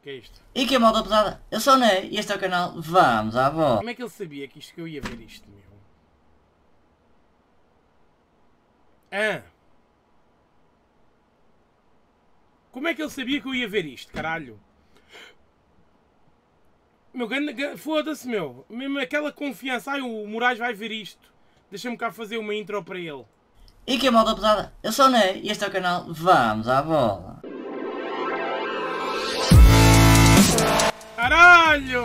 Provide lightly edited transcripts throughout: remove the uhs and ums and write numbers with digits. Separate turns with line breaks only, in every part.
que é isto?
E que é malta pesada? Eu sou o Ney e este é o canal Vamos à Bola.
Como é que ele sabia que eu ia ver isto, meu? Como é que ele sabia que eu ia ver isto, caralho? Meu, foda-se, meu. Mesmo aquela confiança. Ai, o Moraes vai ver isto. Deixa-me cá fazer uma intro para ele.
E que é malta pesada? Eu sou o Ney e este é o canal Vamos à Bola.
Caralho!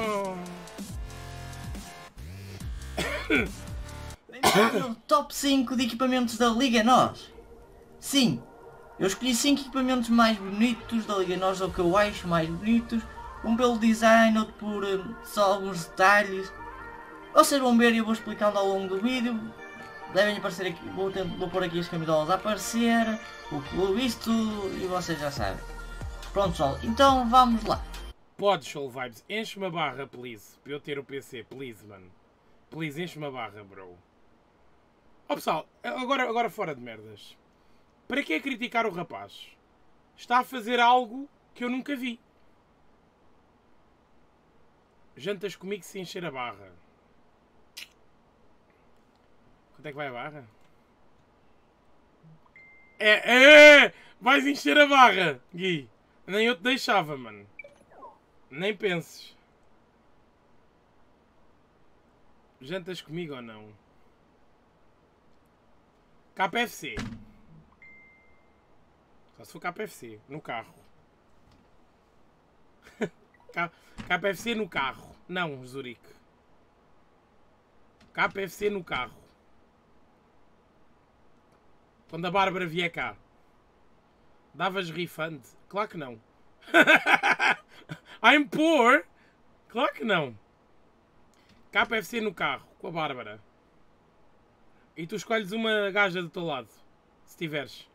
Bem-vindo ao top 5 de equipamentos da Liga NOS. Sim, eu escolhi 5 equipamentos mais bonitos da Liga NOS, ou que eu acho mais bonitos. Um pelo design, outro por só alguns detalhes. Vocês vão ver e eu vou explicando ao longo do vídeo. Devem aparecer aqui, vou pôr aqui as camisolas a aparecer, o clube, isto tudo, e vocês já sabem. Pronto pessoal, então vamos lá.
Podes, Soul Vibes, enche-me a barra, please. Para eu ter o PC, please, mano. Please, enche-me a barra, bro. Ó pessoal, agora fora de merdas. Para que é criticar o rapaz? Está a fazer algo que eu nunca vi. Jantas comigo se encher a barra. Quanto é que vai a barra? Vais encher a barra, Gui. Nem eu te deixava, mano. Nem penses. Jantas comigo ou não? KFC. Só se for KFC. No carro. KFC no carro. Não, Zurique. KFC no carro. Quando a Bárbara vier cá. Davas refund? Claro que não. I'm poor? Claro que não. KFC no carro, com a Bárbara. E tu escolhes uma gaja do teu lado. Se tiveres.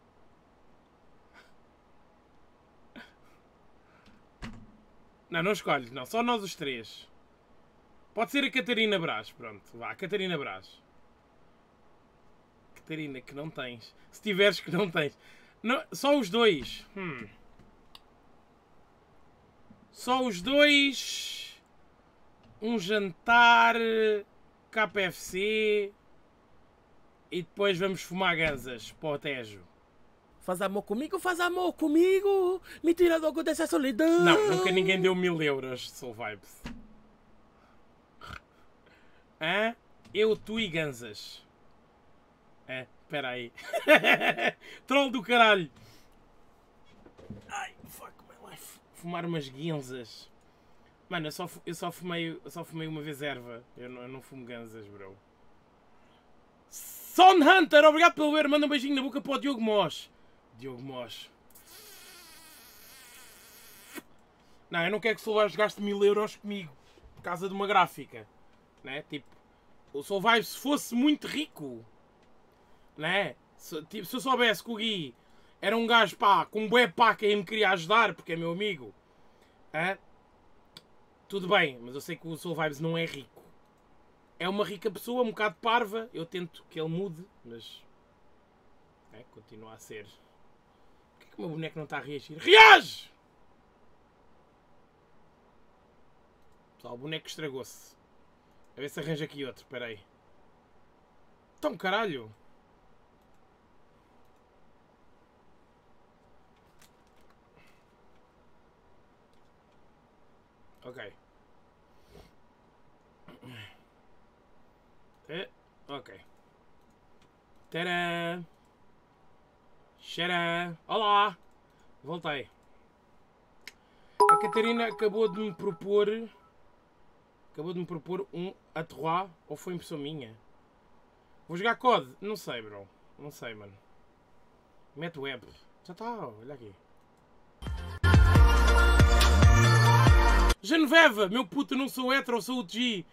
Não, não escolhes, não. Só nós os três. Pode ser a Catarina Brás. Pronto, vá, Catarina Brás. Catarina, que não tens. Se tiveres, que não tens. Não, só os dois. Só os dois. Um jantar. KFC. E depois vamos fumar ganzas para o Tejo.
Faz amor comigo. Me tira logo dessa solidão.
Não, nunca ninguém deu 1000 euros, Soul Vibes. Hã? Eu, tu e ganzas. Espera aí. Troll do caralho. Ai, fuck my life. Fumar umas guinzas. Mano, eu só fumei uma vez erva. Eu não fumo ganzas, bro. Son Hunter, obrigado pelo ver. Manda um beijinho na boca para o Diogo Mós. Diogo Mós. Não, eu não quero que o Soul Vibes gaste 1000 euros comigo. Por causa de uma gráfica. Né? Tipo, o Soul Vibes se fosse muito rico... Né? Se eu soubesse que o Gui era um gajo pá, com um bué pá que me queria ajudar porque é meu amigo, tudo bem, mas eu sei que o Soul Vibes não é rico. É uma rica pessoa, um bocado parva. Eu tento que ele mude, mas continua a ser. Porquê que o meu boneco não está a reagir? Reage! Pessoal, o boneco estragou-se. A ver se arranja aqui outro, espera aí. Então, caralho! Ok. Ok. Tadã! Xará! Olá! Voltei. A Catarina acabou de me propor um aterroir, ou foi impressão minha? Vou jogar COD? Não sei, bro. Não sei, mano. Mete web. Já está, olha aqui. Genoveva, meu puto, não sou hetero, sou o G.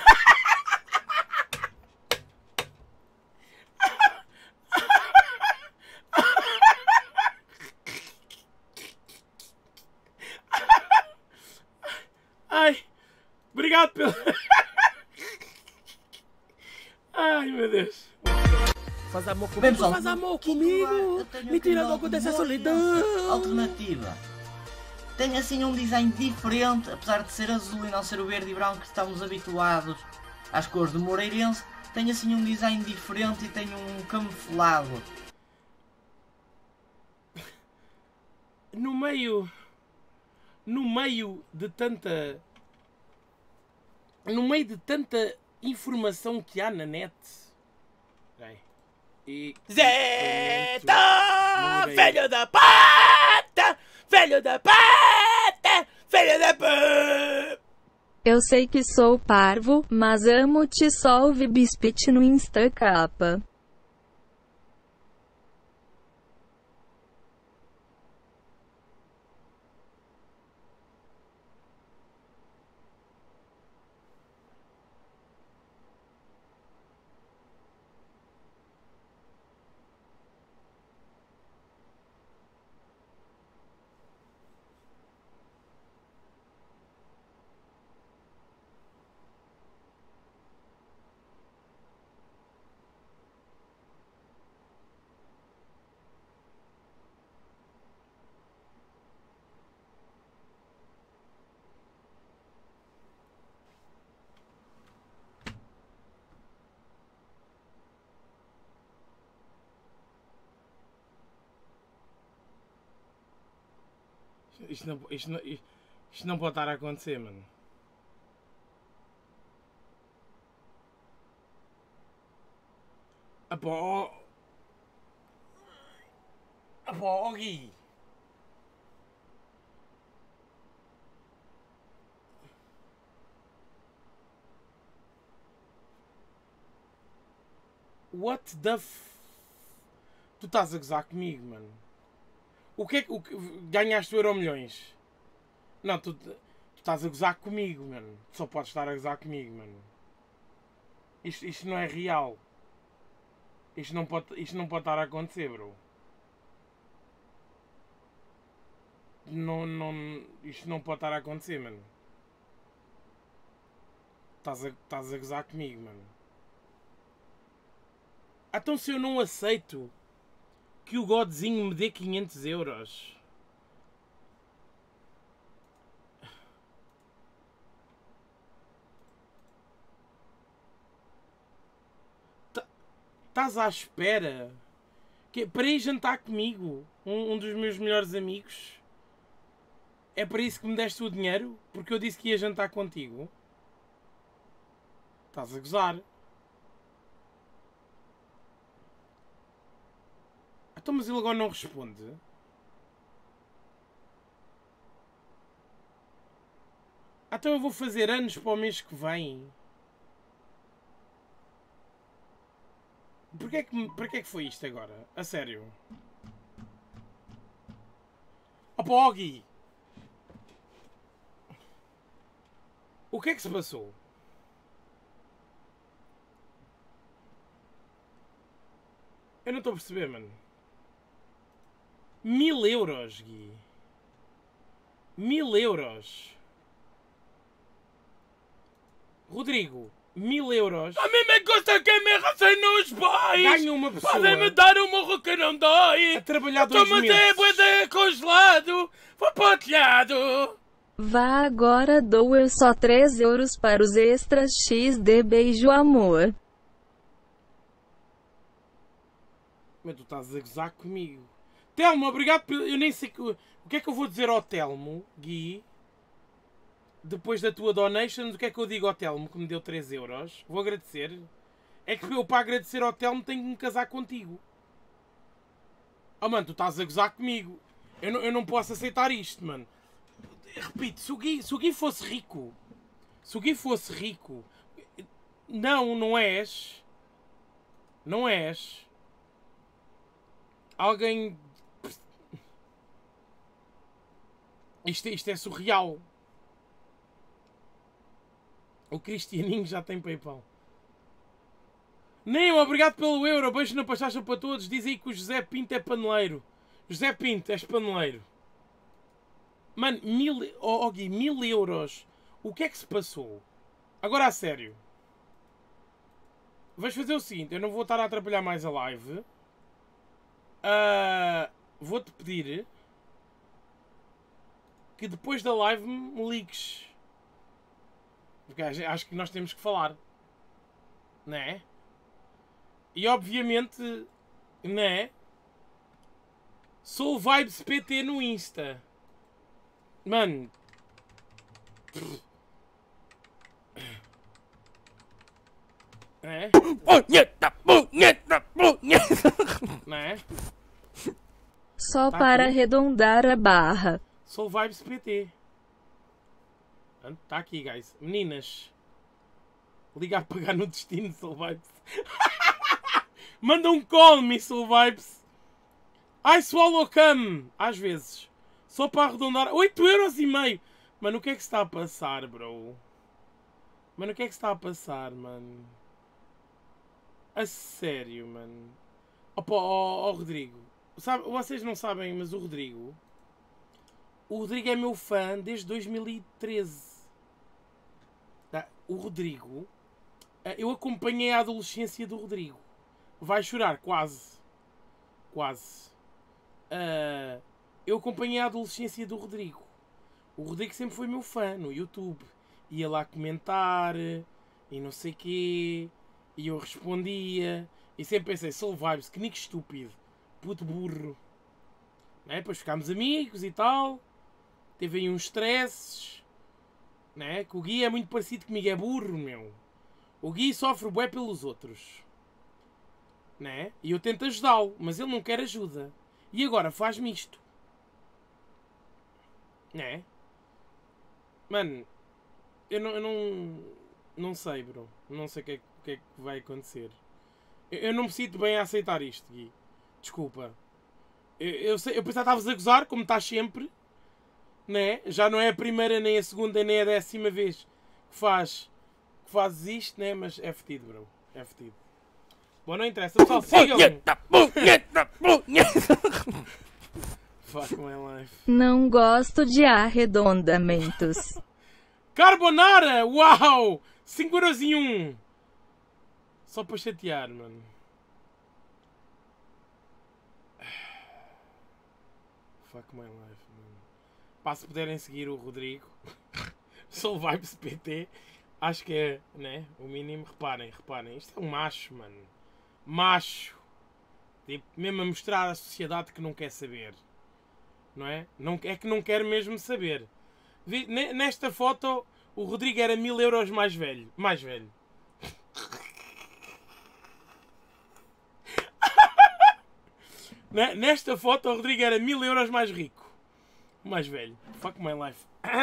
Ai, obrigado pelo... Ai, meu Deus.
Faz amor comigo,
Bem, pessoal,
faz amor comigo. Me tira logo dessa solidão.
Alternativa. Tem assim um design diferente, apesar de ser azul e não ser o verde e branco que estamos habituados às cores do Moreirense. Tem assim um design diferente e tem um camuflado.
No meio de tanta informação que há na net. E
Zeta! Velho da pata! Velho da pata! Velho da pata!
Eu sei que sou parvo, mas amo te solve bispit no Insta capa.
Isto não pode estar a acontecer, mano. Apó, Gui. What the f... Tu estás a gozar comigo, mano. O que é que... Ganhaste o Euromilhões? Não, tu estás a gozar comigo, mano. Tu só podes estar a gozar comigo, mano. Isto não é real. Isto não pode estar a acontecer, bro. Isto não pode estar a acontecer, mano. Estás a gozar comigo, mano. Então se eu não aceito que o Godzinho me dê 500 euros... Estás à espera para ir jantar comigo, um dos meus melhores amigos? É para isso que me deste o dinheiro? Porque eu disse que ia jantar contigo? Estás a gozar? Então, mas ele agora não responde? Então eu vou fazer anos para o mês que vem. Para que foi isto agora? A sério? Opa, Oggy! O que é que se passou? Eu não estou a perceber, mano. 1000 euros, Gui. 1000 euros. Rodrigo, 1000 euros.
A mim me custa que me racem nos pais!
Ganha uma pessoa
Podem-me dar um morro que não dói!
a trabalhar 2
Estou-me
meses.
até congelado! Vou para o telhado!
Vá agora, dou eu só 3 euros para os extras XD. Beijo, amor.
Mas tu estás a gozar comigo. Telmo, obrigado por... Eu nem sei que... O que é que eu vou dizer ao Telmo, Gui? Depois da tua donation, o que é que eu digo ao Telmo que me deu 3 euros? Vou agradecer. É que eu, para agradecer ao Telmo, tenho que me casar contigo. Oh, mano, tu estás a gozar comigo. Eu não posso aceitar isto, mano. Repito, se o Gui fosse rico... Se o Gui fosse rico... Não és. Não és. Alguém... Isto é surreal. O Cristianinho já tem PayPal. Nem obrigado pelo euro. Beijo na pastacha para todos. Diz aí que o José Pinto é paneleiro. José Pinto, és paneleiro. Mano, 1000... Oh, Gui, 1000 euros. O que é que se passou? Agora a sério. Vais fazer o seguinte. Eu não vou estar a atrapalhar mais a live. Vou-te pedir que depois da live me ligues. Porque acho que nós temos que falar. Não é? E obviamente, não é? Soul Vibes PT no Insta. Mano. É?
Punheta, punheta, punheta.
Não é?
Só
Tá
para
aqui.
arredondar a barra.
Soul Vibes PT. Tá aqui, guys. Meninas. Liga a pegar no destino, Soul Vibes. Manda um call me, Soul Vibes. I swallow cum. Às vezes. Só para arredondar. 8,5€. Mano, o que é que se está a passar, bro? Mano, o que é que se está a passar, mano? A sério, mano. Opa, ó, Rodrigo. Sabe, vocês não sabem, mas o Rodrigo é meu fã desde 2013. O Rodrigo... Eu acompanhei a adolescência do Rodrigo. Vai chorar, quase. Quase. Eu acompanhei a adolescência do Rodrigo. O Rodrigo sempre foi meu fã no YouTube. Ia lá comentar e não sei quê. E eu respondia. E sempre pensei, Soul Vibes, que nico estúpido. Puto burro. Né? Depois ficámos amigos e tal. Teve aí uns stresses. Né? Que o Gui é muito parecido comigo, é burro, meu. O Gui sofre bué pelos outros. Né? E eu tento ajudá-lo, mas ele não quer ajuda. E agora faz-me isto. Né? Mano, eu não sei, bro. Não sei o que é que vai acontecer. Eu não me sinto bem a aceitar isto, Gui. Desculpa. Eu pensava que estavas a gozar, como estás sempre. Né? Já não é a primeira, nem a segunda, nem a 10ª vez que fazes isto, né? Mas é fedido, bro. É fedido. Bom, não interessa. Pessoal, sigam!
Punheta, punheta, punheta.
Fuck my life.
Não gosto de arredondamentos.
Carbonara! Uau! 5,01€. Só para chatear, mano. Fuck my life, mano. Pá, se puderem seguir o Rodrigo. Soul Vibes PT. Acho que é, né? O mínimo. Reparem. Isto é um macho, mano. Macho. Tipo, mesmo a mostrar à sociedade que não quer saber. Não é? É que não quer mesmo saber. Nesta foto, o Rodrigo era 1000€ mais velho. Nesta foto, o Rodrigo era 1000€ mais rico. Mais velho. Fuck my life.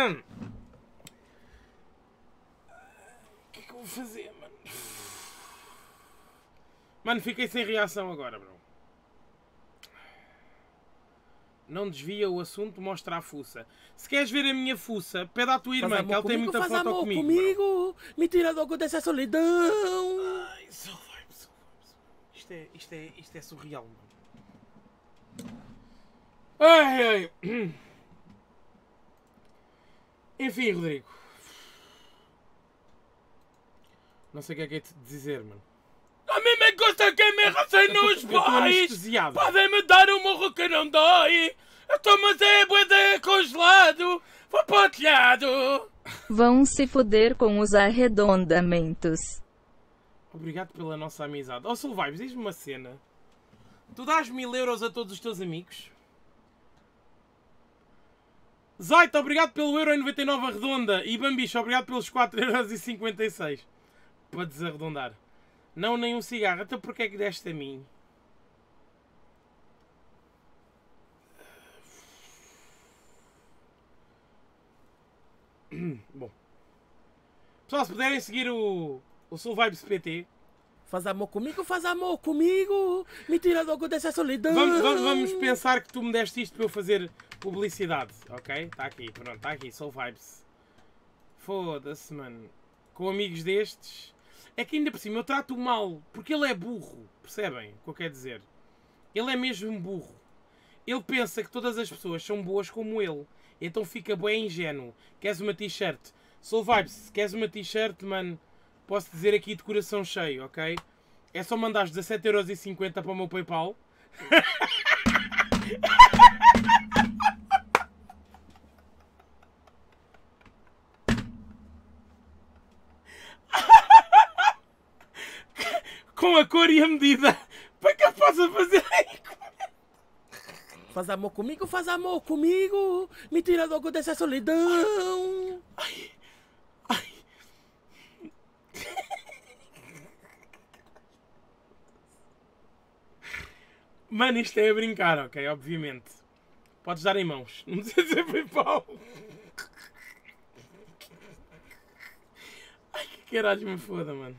O que é que eu vou fazer, mano? Mano, fiquei sem reação agora, bro. Não desvia o assunto, mostra a fuça. Se queres ver a minha fuça, pede à tua irmã, que ela tem muita
faz
foto
amor
comigo.
Me tira logo dessa solidão.
Ai, Soul Vibes. Isto é surreal, mano. Ai. Enfim, Rodrigo. Não sei o que é te dizer, mano.
A mim me gusta que me racem nos
Eu estou
pais.
anestesiado.
Podem-me dar um morro que não dói. Eu estou mas é bué congelado. Vou para o telhado.
Vão se foder com os arredondamentos.
Obrigado pela nossa amizade. Oh, Soul Vibes, diz-me uma cena. Tu dás 1000€ a todos os teus amigos? Zaito, obrigado pelo 1,99€ arredonda. E Bambicho, obrigado pelos 4,56€. Para desarredondar. Não, nem um cigarro. Então porquê é que deste a mim? Bom. Pessoal, se puderem seguir o Soul Vibes PT.
Faz amor comigo. Me tira logo dessa solidão.
Vamos pensar que tu me deste isto para eu fazer publicidade. Ok? Está aqui, pronto. Está aqui, Soul Vibes. Foda-se, mano. Com amigos destes... É que ainda por cima eu trato-o mal, porque ele é burro, percebem o que eu quero dizer? Ele é mesmo burro. Ele pensa que todas as pessoas são boas como ele, então fica bem ingênuo. Queres uma t-shirt? Soul Vibes, se queres uma t-shirt, mano, posso dizer aqui de coração cheio, ok? É só mandares 17,50€ para o meu PayPal. a cor e a medida para que eu possa fazer.
Faz amor comigo, me tira logo dessa solidão.
Ai. Mano, isto é a brincar, ok? Obviamente. Podes dar em mãos. Não precisa ser PayPal. Ai, que caralho me foda, mano.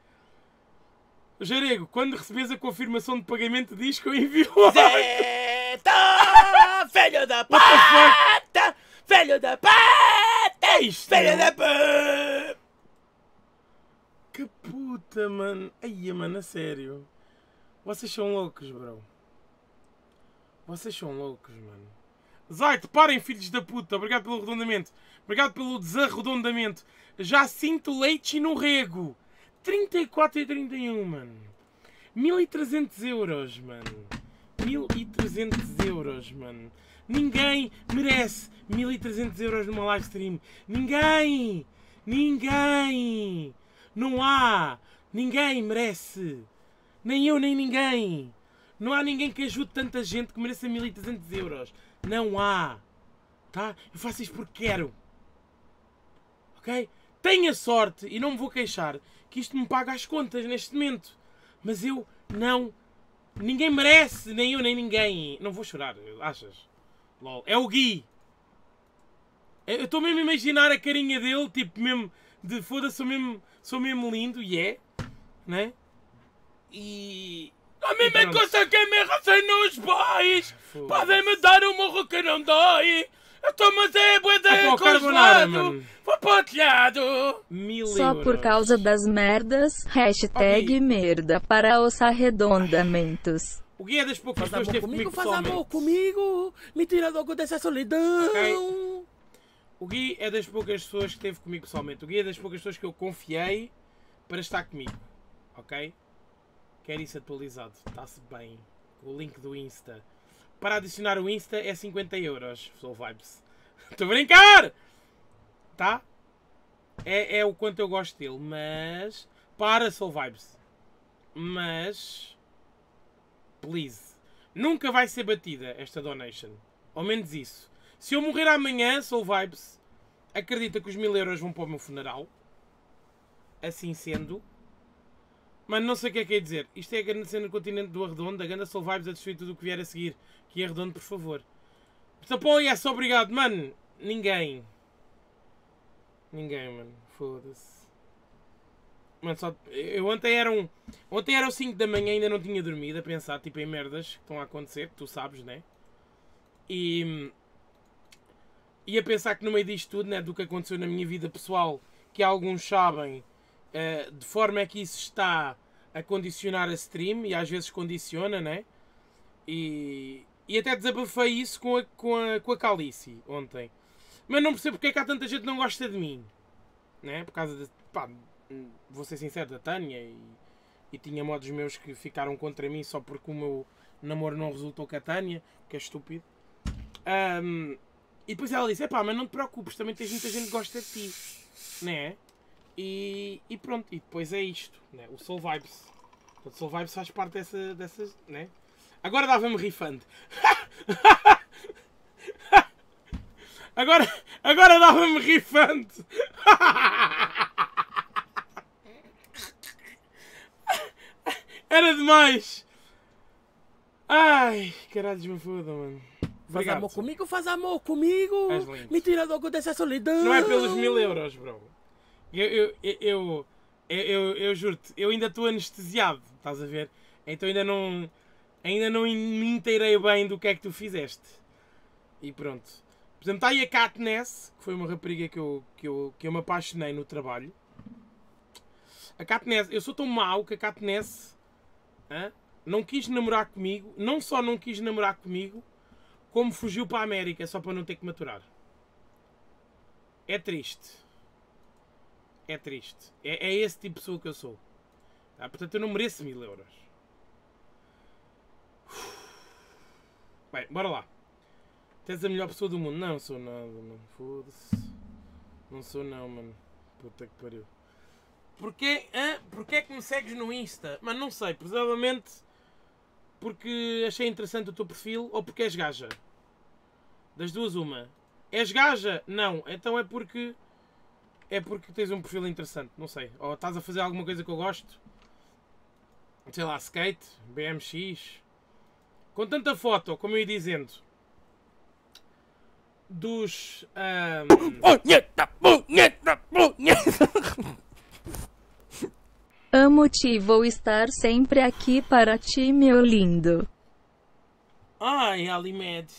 Jarego, quando recebes a confirmação de pagamento, diz que eu envio logo.
Zeta, velho da pata, velho da pata,
Isto,
velho
meu.
da pata.
Que puta, mano. Ai, mano, a sério. Vocês são loucos, bro. Vocês são loucos, mano. Zait, parem, filhos da puta. Obrigado pelo arredondamento. Obrigado pelo desarredondamento. Já sinto leite no rego. 34,31, mano. 1300 euros, mano. 1300 euros, mano. Ninguém merece 1300 euros numa live stream. Ninguém. Ninguém. Não há. Ninguém merece. Nem eu, nem ninguém. Não há ninguém que ajude tanta gente que mereça 1300 euros. Não há. Tá? Eu faço isto porque quero. Ok? Tenho a sorte, e não me vou queixar, que isto me paga as contas neste momento. Mas eu não... Ninguém merece, nem eu, nem ninguém. Não vou chorar, achas? Lol. É o Gui. Eu estou mesmo a imaginar a carinha dele, tipo mesmo... De foda-se, sou mesmo lindo, e é. Né? E...
A mim me custa que me racem nos pais.
Foda-se.
Podem-me dar um morro que não dói. Eu estou-me a dizer, bué de
É pô, carbonara,
congelado.
mano.
Vou para o telhado.
1000
Só
euros.
por causa das merdas. Hashtag
Ok.
merda para os arredondamentos.
O Gui é das poucas
Faz
pessoas que
amor
esteve
comigo,
comigo
faz
pessoalmente.
amor comigo. Me tira logo dessa solidão.
Ok. O Gui é das poucas pessoas que esteve comigo pessoalmente. O Gui é das poucas pessoas que eu confiei para estar comigo. Ok? Quero isso atualizado. Está-se bem. O link do Insta. Para adicionar o Insta é 50 euros. Soul Vibes. Estou a brincar! Tá? É o quanto eu gosto dele. Mas... Para, Soul Vibes. Mas... Please. Nunca vai ser batida esta donation. Ao menos isso. Se eu morrer amanhã, Soul Vibes, acredita que os 1000 euros vão para o meu funeral. Assim sendo. Mano, não sei o que é dizer. Isto é a grande cena do continente do Arredondo. A grande Soul Vibes a destruir tudo o que vier a seguir. Que é Arredondo, por favor. Então, pô, yes, obrigado. Mano, ninguém. Ninguém, mano. Foda-se. Mano, só... Ontem eram 5 da manhã, ainda não tinha dormido a pensar, tipo, em merdas que estão a acontecer, que tu sabes, né? E a pensar que no meio disto tudo, né, do que aconteceu na minha vida pessoal, que alguns sabem, de forma é que isso está a condicionar a stream, e às vezes condiciona, né? E até desabafei isso com a Calice ontem. Mas não percebo porque é que há tanta gente que não gosta de mim, né? Por causa de, pá, vou ser sincero, da Tânia, e tinha modos meus que ficaram contra mim só porque o meu namoro não resultou com a Tânia, que é estúpido. E depois ela disse, epá, mas não te preocupes, também tens muita gente que gosta de ti, né? E pronto, e depois é isto, né? O Soul Vibes. O Soul Vibes faz parte dessas, né? Agora dava-me refund. Agora dava-me refund. Era demais. Ai, caralho, me foda, mano.
Faz
Obrigado.
amor comigo.
És lindo.
Me tira logo dessa solidão.
Não é pelos 1000 euros, bro. Eu juro-te, eu ainda estou anestesiado, estás a ver? Então ainda não me inteirei bem do que é que tu fizeste. E pronto. Por exemplo, está aí a Katniss, que foi uma rapariga que eu me apaixonei no trabalho. A Katniss, eu sou tão mau que a Katniss não quis namorar comigo. Não só não quis namorar comigo, como fugiu para a América só para não ter que maturar. É triste. É triste. É esse tipo de pessoa que eu sou. Tá? Portanto, eu não mereço 1000 euros. Bem, bora lá. Tens a melhor pessoa do mundo. Não sou nada, mano. Foda-se. Não sou não, mano. Puta que pariu. Porquê é que me segues no Insta? Mano, não sei. Provavelmente porque achei interessante o teu perfil ou porque és gaja. Das duas, uma. És gaja? Não. Então é porque tens um perfil interessante. Não sei. Ou estás a fazer alguma coisa que eu gosto. Sei lá, skate, BMX. Com tanta foto, como eu ia dizendo, dos...
Punheta, punheta, punheta.
Amo-te e vou estar sempre aqui para ti, meu lindo.
Ai, Alimed.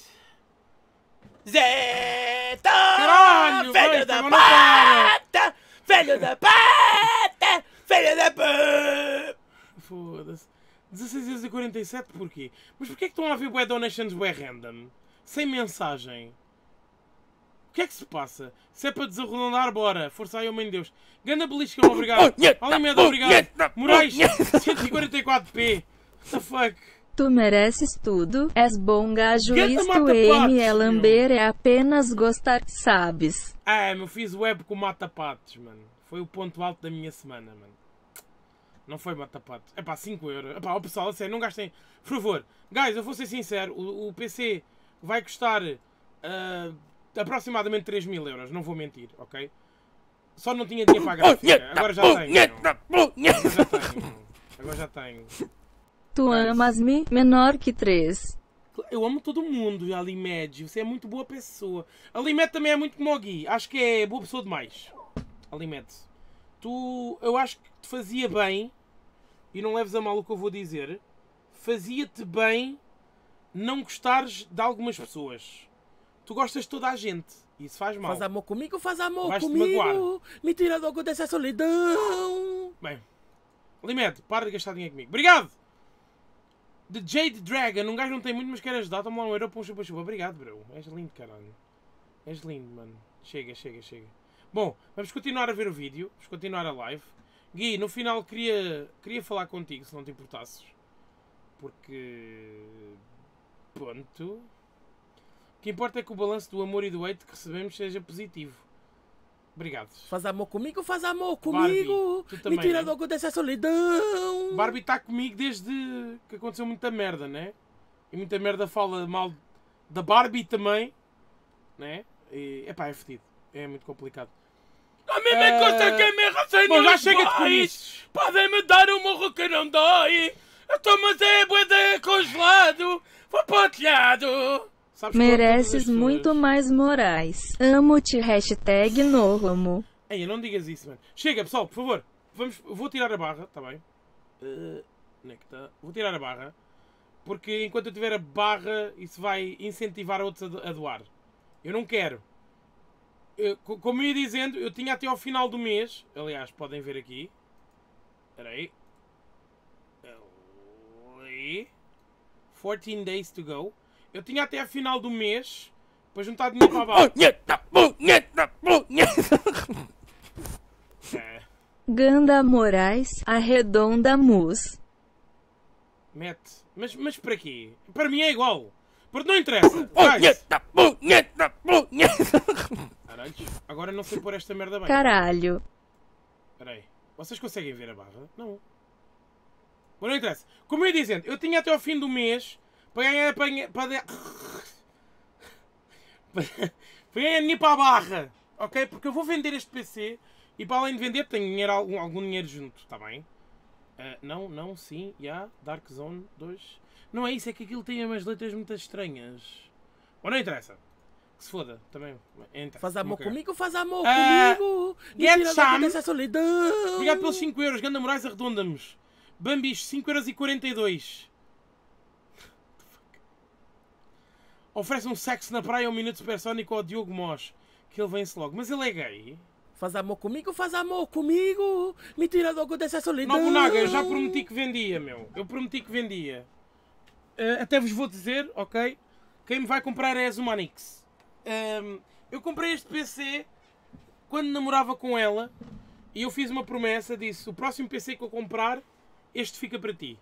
Zeta!
Caralho, vai,
Velho da
agora não para.
pata! Velho da pata! Velho da pata!
Foda-se. 16,47 porquê? Mas porquê é que estão a haver bué donations bué random? Sem mensagem. O que é que se passa? Se é para desarredondar, bora. Força aí, homem de Deus. Ganda beliscão, obrigado. Alimed, obrigado. Moraes, 144p. What the fuck?
Tu mereces tudo, és bom gajo,
Ganda
isto
mata-patos,
é lamber, é apenas gostar, sabes?
Ah, eu fiz web com mata-patos, mano. Foi o ponto alto da minha semana, mano. Não foi mata-patos. É pá, 5 euros. É pá, ó pessoal, a sério, não gastem. Por favor, guys, eu vou ser sincero. O PC vai custar aproximadamente 3.000 euros. Não vou mentir, ok? Só não tinha dinheiro para a gráfica. Agora já tenho. Agora já tenho.
Tu amas-me menor que 3.
Eu amo todo mundo, Alimed. Você é muito boa pessoa. Alimed também é muito como o Gui. Acho que é boa pessoa demais. Alimed. Eu acho que te fazia bem, e não leves a mal o que eu vou dizer, fazia-te bem não gostares de algumas pessoas. Tu gostas de toda a gente. E isso faz mal.
Faz amor comigo, faz amor
Vais-te
comigo.
magoar.
Me tira logo dessa solidão.
Bem. Alimed, para de gastar dinheiro comigo. Obrigado! The Jade Dragon. Um gajo não tem muito, mas quer ajudar. Toma lá um euro para um chupa-chupa. Obrigado, bro. És lindo, caralho. És lindo, mano. Chega, chega, chega. Bom, vamos continuar a ver o vídeo. Vamos continuar a live. Gui, no final queria falar contigo, se não te importasses. Porque... Ponto. O que importa é que o balanço do amor e do hate que recebemos seja positivo. Obrigado.
Faz amor comigo.
Tu também,
Me tira
né?
logo dessa solidão.
Barbie está comigo desde que aconteceu muita merda, né? E muita merda fala mal da Barbie também, né? E, epá, é fedido. É muito complicado.
A mim me custa que me racem
Bom, já
nos
chega de
pais.
comices.
Podem-me dar um morro que não dói. Eu estou mas é bué congelado. Vou para o telhado.
Sabes que eu amo todas as
Mereces
pessoas.
muito mais morais. Amo-te, hashtag Noramo.
Ei, não digas isso, mano. Chega, pessoal, por favor. Vou tirar a barra, tá bem? Onde é que tá? Vou tirar a barra. Porque enquanto eu tiver a barra, isso vai incentivar outros a doar. Eu não quero. Como eu ia dizendo, eu tinha até ao final do mês. Aliás, podem ver aqui. Espera aí. 14 days to go. Eu tinha até ao final do mês para juntar dinheiro para a barra. É.
Ganda Moraes, arredonda mus.
Mete. Mas para quê? Para mim é igual. Porque não interessa. Guys. Caralho. Agora não sei pôr esta merda bem.
Caralho.
Espera aí. Vocês conseguem ver a barra? Não. Mas não interessa. Como eu ia dizendo, eu tinha até ao fim do mês para ganhar dinheiro para a barra. Ok? Porque eu vou vender este PC e para além de vender tenho dinheiro, algum dinheiro junto. Está bem? Não, sim. Dark Zone 2. Não é isso, é que aquilo tem umas letras muito estranhas. Ou não interessa. Que se foda, também.
Faz amor comigo, faz amor
Ah,
comigo. Me
Get
tira
some.
logo dessa solidão.
Obrigado pelos 5 euros. Ganda Moraes, arredondamos. Bambis, 5,42 €. Oferece um sexo na praia, 1 minuto supersónico ao Diogo Mós. Que ele vence logo. Mas ele é gay?
Faz amor comigo. Me tira logo dessa solidão.
Não, Naga, eu já prometi que vendia, meu. Eu prometi que vendia. Até vos vou dizer, ok? Quem me vai comprar é a Zumanix. Eu comprei este PC quando namorava com ela. E eu fiz uma promessa, disse, o próximo PC que eu comprar, este fica para ti.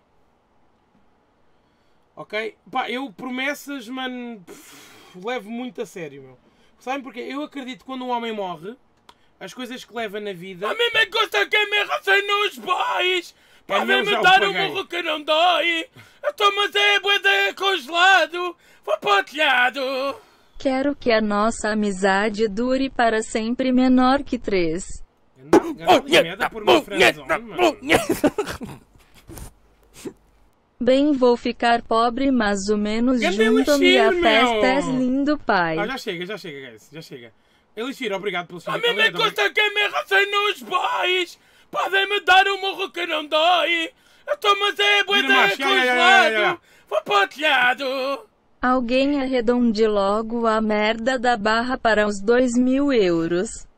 Ok? Pá, eu promessas, mano, levo muito a sério, meu. Sabem porquê? Eu acredito que quando um homem morre, as coisas que leva na vida...
A mim me custa que me racem nos pais.
Eu
Podem-me
já o
dar
paguei.
murro que não dói. Eu estou mas é bué congelado. Vou para o telhado.
Quero que a nossa amizade dure para sempre menor que 3.
Merda por uma friendzone, mano.
Bem, vou ficar pobre, mas o menos
Cadê
junto-me a
Elixir, meu?
festas, lindo pai.
Ah, já chega, guys. Já chega. Elixir, obrigado pelo
A
seguinte.
mim me custa que me racem nos pais. Podem-me dar murro que não dói. Eu estou mas é bué
Vira macho,
congelado. Vou para o telhado.
Alguém arredonde logo a merda da barra para os 2.000 euros.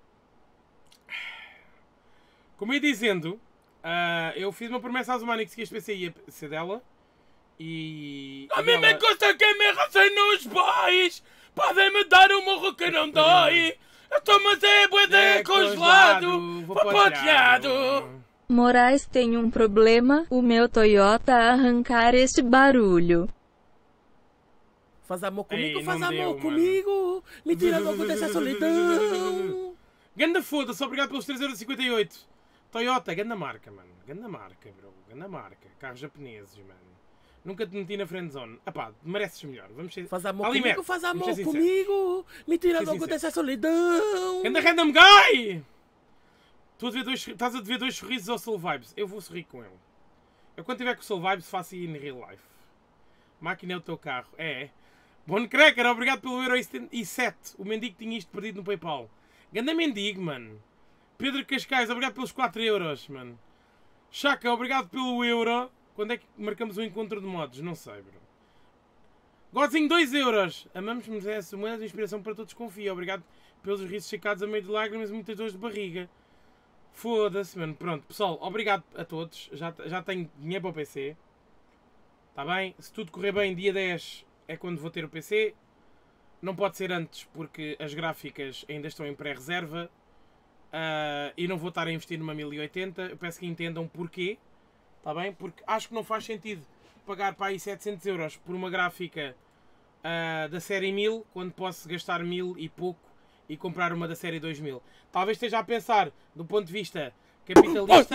Como ia dizendo, eu fiz uma promessa à Zumani que se este PC ia ser dela. E...
A mim me custa que me racem nos pais. Podem-me dar murro que não dói. Eu estou mas é bué congelado. Vou para o telhado.
Moraes tem um problema, o meu Toyota a arrancar este barulho.
Faz amor
Ei,
comigo,
não
faz
deu,
amor
mano.
comigo. Me tira logo dessa solidão.
Ganda foda-se, obrigado pelos 3,58€. Toyota, ganda marca, mano. Ganda marca, bro. Ganda marca. Carros japoneses, mano. Nunca te meti na friendzone. Ah pá, mereces melhor. Vamos ser...
Faz amor
Ali
comigo,
mete.
faz
Vamos
amor
ser sinceros.
comigo. Me tira
Ser
logo
sincero.
dessa solidão.
Ganda random guy! Estás a dever 2 sorrisos ao Soul Vibes. Eu vou sorrir com ele. Eu quando tiver com o Soul Vibes faço aí in real life. Máquina é o teu carro. É. Bone Cracker, obrigado pelo euro e 7. O mendigo tinha isto perdido no PayPal. Ganda mendigo, mano. Pedro Cascais, obrigado pelos 4€, mano. Chaka, obrigado pelo euro. Quando é que marcamos um encontro de modos? Não sei, bro. Godzinho, 2€. Amamos-nos essa moeda de inspiração para todos, confia. Obrigado pelos risos secados a meio de lágrimas e muitas dores de barriga. Foda-se, mano. Pronto, pessoal, obrigado a todos. Já tenho dinheiro para o PC. Está bem? Se tudo correr bem, dia 10 é quando vou ter o PC. Não pode ser antes, porque as gráficas ainda estão em pré-reserva. E não vou estar a investir numa 1080. Eu peço que entendam porquê. Está bem? Porque acho que não faz sentido pagar para aí 700€ por uma gráfica da série 1000, quando posso gastar 1000 e pouco e comprar uma da série 2000. Talvez esteja a pensar do ponto de vista capitalista,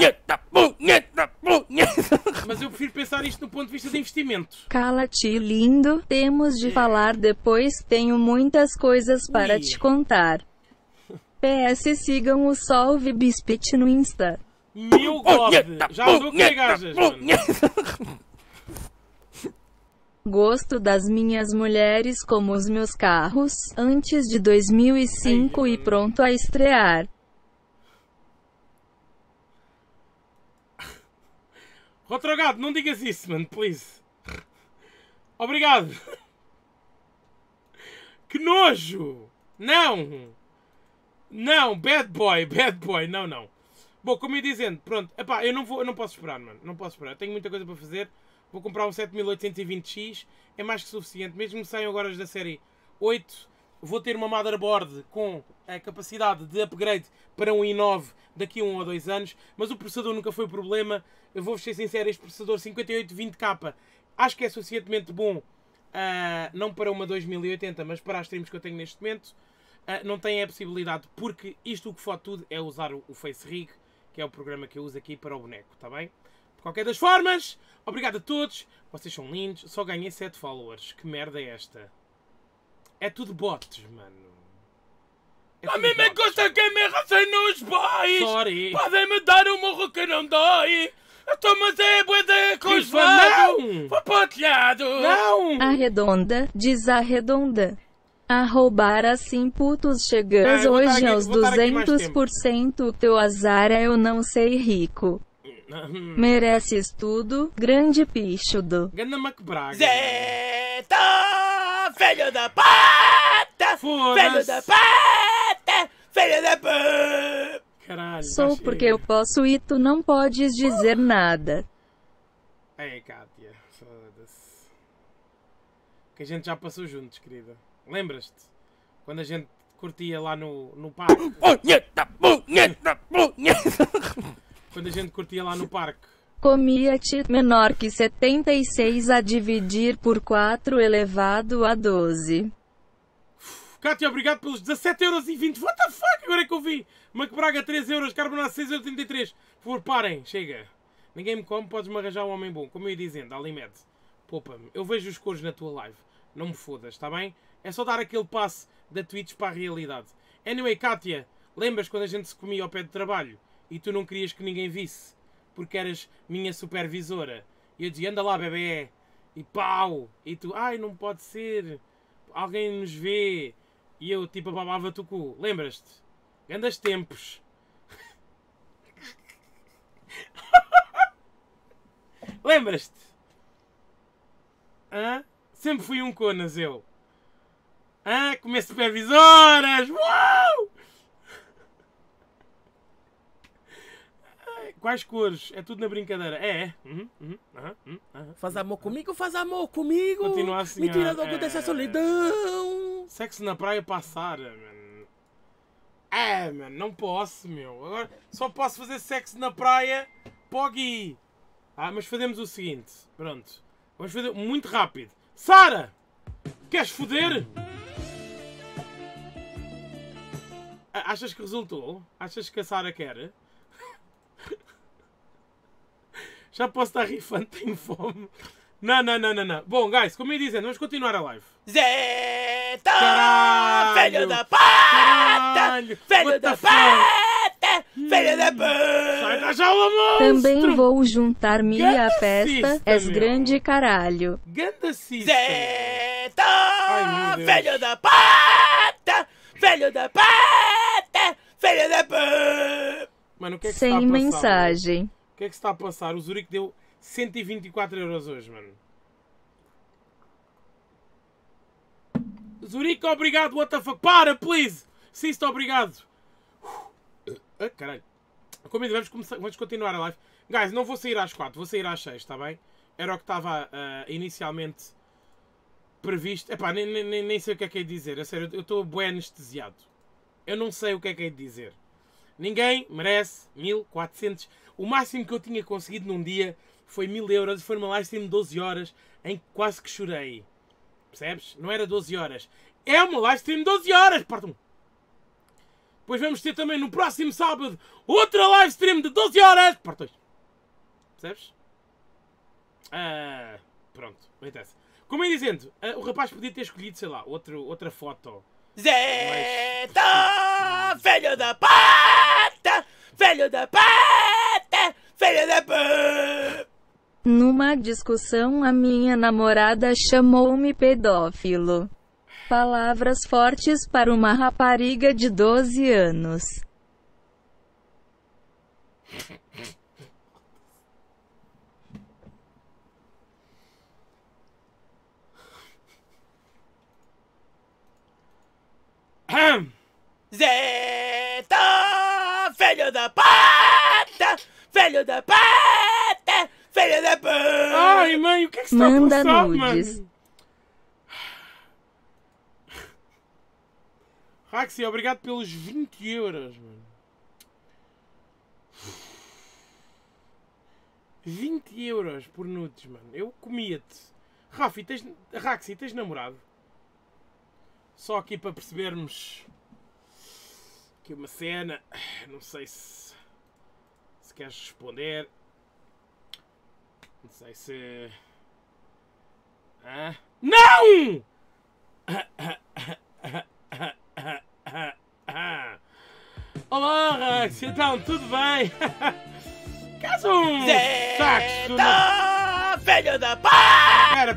mas eu prefiro pensar isto do ponto de vista de investimento.
Cala-te, lindo. Temos de falar depois, tenho muitas coisas para
Ui.
te contar. PS, sigam o Solve Biscuit no Insta.
Meu God! Já andou com gajas, mano.
Gosto das minhas mulheres como os meus carros, antes de 2005
Ai,
e pronto a estrear.
Rotrogado, não digas isso, mano, please. Obrigado. Que nojo! Não! Não, bad boy, não. Bom, como ia dizendo, pronto, epá, eu não posso esperar, mano, não posso esperar. Tenho muita coisa para fazer. Vou comprar um 7820X, é mais que suficiente. Mesmo que saiam agora da série 8, vou ter uma motherboard com a capacidade de upgrade para um i9 daqui a 1 ou 2 anos. Mas o processador nunca foi o problema. Eu vou ser sincero, este processador 5820K acho que é suficientemente bom, não para uma 2080, mas para as streams que eu tenho neste momento. Não tem a possibilidade, porque isto o que fode tudo é usar o FaceRig, que é o programa que eu uso aqui para o boneco, está bem? De qualquer das formas, obrigado a todos, vocês são lindos, só ganhei 7 followers, que merda é esta? É tudo bots, mano. É
A
tudo
mim me
bots.
custa que me racem nos pais.
Sorry.
Podem-me dar murro que não dói. Eu estou mas é bué
Crifa,
congelado.
não!
Vou para o telhado.
Não!
Arredonda, desarredonda. A roubar assim putos chegas
eu vou estar
hoje
aqui-
aos
vou estar aqui mais
200%. Teu azar é eu não sei rico. Mereces tudo, grande pichudo.
Ganda McBraga.
Zeta, filho da pata.
Foda-se.
Filho da pata. Filho da pata.
Caralho,
Sou
já
porque
chega.
eu posso e tu não podes dizer nada.
Ei, Kátia, foda-se. Que a gente já passou juntos, querida. Lembras-te? Quando a gente curtia lá no parque. Quando a gente curtia lá no parque.
Comia-te menor que 76 a dividir por 4 elevado a 12.
Cátia, obrigado pelos 17,20€. What the fuck? Agora é que eu vi. Macbraga 3€, Carbonato 6,83€. Por favor, parem. Chega. Ninguém me come, podes-me arranjar um homem bom. Como eu ia dizendo, Alimed. Poupa-me. Eu vejo os cores na tua live. Não me fodas, está bem? É só dar aquele passo da Twitch para a realidade. Anyway, Cátia, lembras quando a gente se comia ao pé de trabalho e tu não querias que ninguém visse? Porque eras minha supervisora. E eu dizia, anda lá, bebê. E pau. E tu, ai, não pode ser. Alguém nos vê. E eu, tipo, babava-te o cu. Lembras-te? Grandes tempos. Lembras-te? Hã? Sempre fui um conas, eu. Hã? Comer supervisoras. Uau! Quais cores? É tudo na brincadeira. É.
Faz amor comigo, faz amor comigo.
Continua assim.
Me tira logo dessa solidão.
Sexo na praia passar, mano. É, mano, não posso, meu. Agora só posso fazer sexo na praia. Poggy. Mas fazemos o seguinte. Pronto. Vamos fazer muito rápido. Sara! Queres foder? Achas que resultou? Achas que a Sara quer? Já posso estar rifando, tenho fome. Não. Bom, guys, como eu ia dizendo, vamos continuar a live.
Zeta!
Caralho!
Filho da pata! Filho da pata! Filho da pata!
Sai da jaula, monstro!
Também vou juntar-me à festa.
Ganda
És
meu.
grande caralho.
Ganda system!
Zeta!
Ai, meu Deus.
Filho da pata! Filho da pata! Filho da pata!
Mano, o que é que se está a
Sem
passar?
mensagem.
O que é que se está a passar? O Zurique deu 124€ hoje, mano. Zurique, obrigado, what the fuck? Para, please! Sisto, obrigado. Caralho. Como vamos continuar a live. Guys, não vou sair às 4, vou sair às 6, está bem? Era o que estava inicialmente previsto. Epá, nem sei o que é de dizer. A sério, eu estou bué anestesiado. Eu não sei o que é de dizer. Ninguém merece 1400. O máximo que eu tinha conseguido num dia foi 1000€. Foi numa live stream de 12 horas em que quase que chorei. Percebes? Não era 12 horas. É uma live stream de 12 horas. Pardon. Depois vamos ter também no próximo sábado outra live stream de 12 horas. Pardon. Percebes? Pronto. Não interessa. Como ia dizendo, o rapaz podia ter escolhido, sei lá, outra foto.
Zeta! Filho da pata! Filho da pata! Filho da pata!
Numa discussão, a minha namorada chamou-me pedófilo. Palavras fortes para uma rapariga de 12 anos.
Zeta! Filho da pata! Filho da pata! Filho da pata!
Ai, mãe, o que é que se está a
Manda
passar,
nudes.
mano? Raxi, obrigado pelos 20€, mano. 20€ por nudes, mano. Eu comia-te. Raxi, tens namorado? Só aqui para percebermos aqui uma cena. Não sei se queres responder. Não sei se... Não! Olá, Rax, então, tudo bem? Queres um saxo?
Zeta! Filho da pata!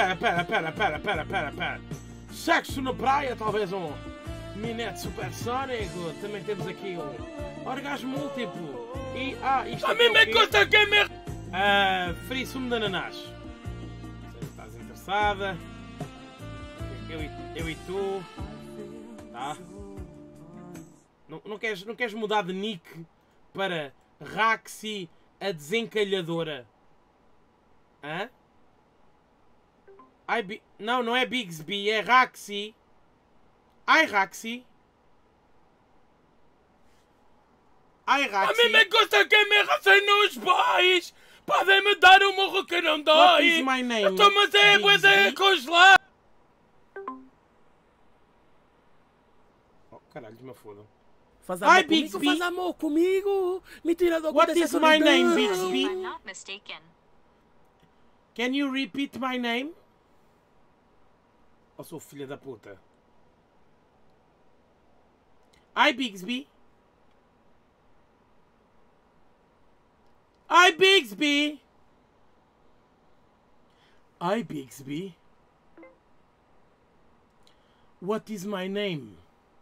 Pera. Sexo na praia, talvez um minete supersónico. Também temos aqui um orgasmo múltiplo. E, isto
A mim me custa que me...
frio sumo de ananás. Não sei se estás interessada. Eu e tu. Tá? Não queres mudar de nick para Raxi a desencalhadora? Hã? Não é Bigsby, é Raxi. Ai, Raxi. Ai, Raxi.
A mim me custa que me racem nos pais. Podem-me dar um morro que não dói.
What is my name?
Eu estou-me a
Bigsby?
congelar.
Caralho, me fodam.
Faz amor
Hi,
comigo,
Bixby.
faz amor comigo. Me tira do
What is my name,
If
Bixby?
I'm not mistaken.
Can you repeat my name? Oh, sou filha da puta. Hi, Bixby. Hi, Bixby. Hi, Bixby. What is my name?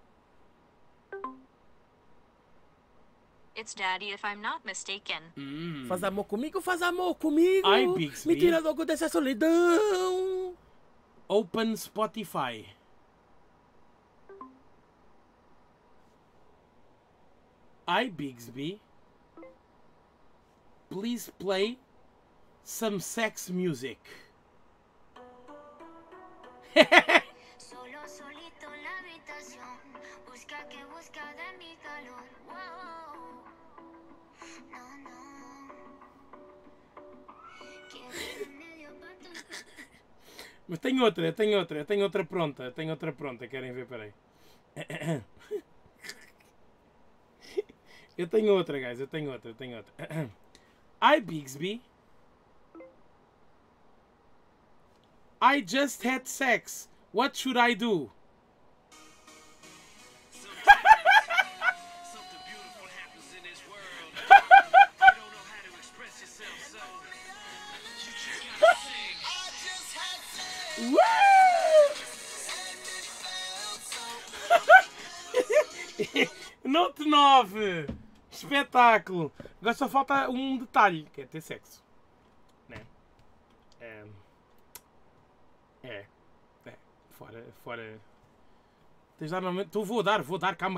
It's Daddy, if I'm not mistaken.
Faz amor comigo, faz amor comigo.
Ai, Bixby.
Me tira logo dessa solidão.
Open Spotify. Hi, Bixby. Please play some sex music.
Solo solito en la habitación, busca que busca de mi calor. Wow. No, no. Quiero medio pato.
Mas tenho outra pronta, querem ver, peraí. Eu tenho outra, guys, eu tenho outra. Hi, Bixby. I just had sex. What should I do?
Something beautiful happens in this world. You don't know how to express yourself, so you just gotta sing.
Note 9. Espetáculo. Agora só falta um detalhe, que é ter sexo. Né? Fora. Tens de dar normalmente. Então vou dar. Calma.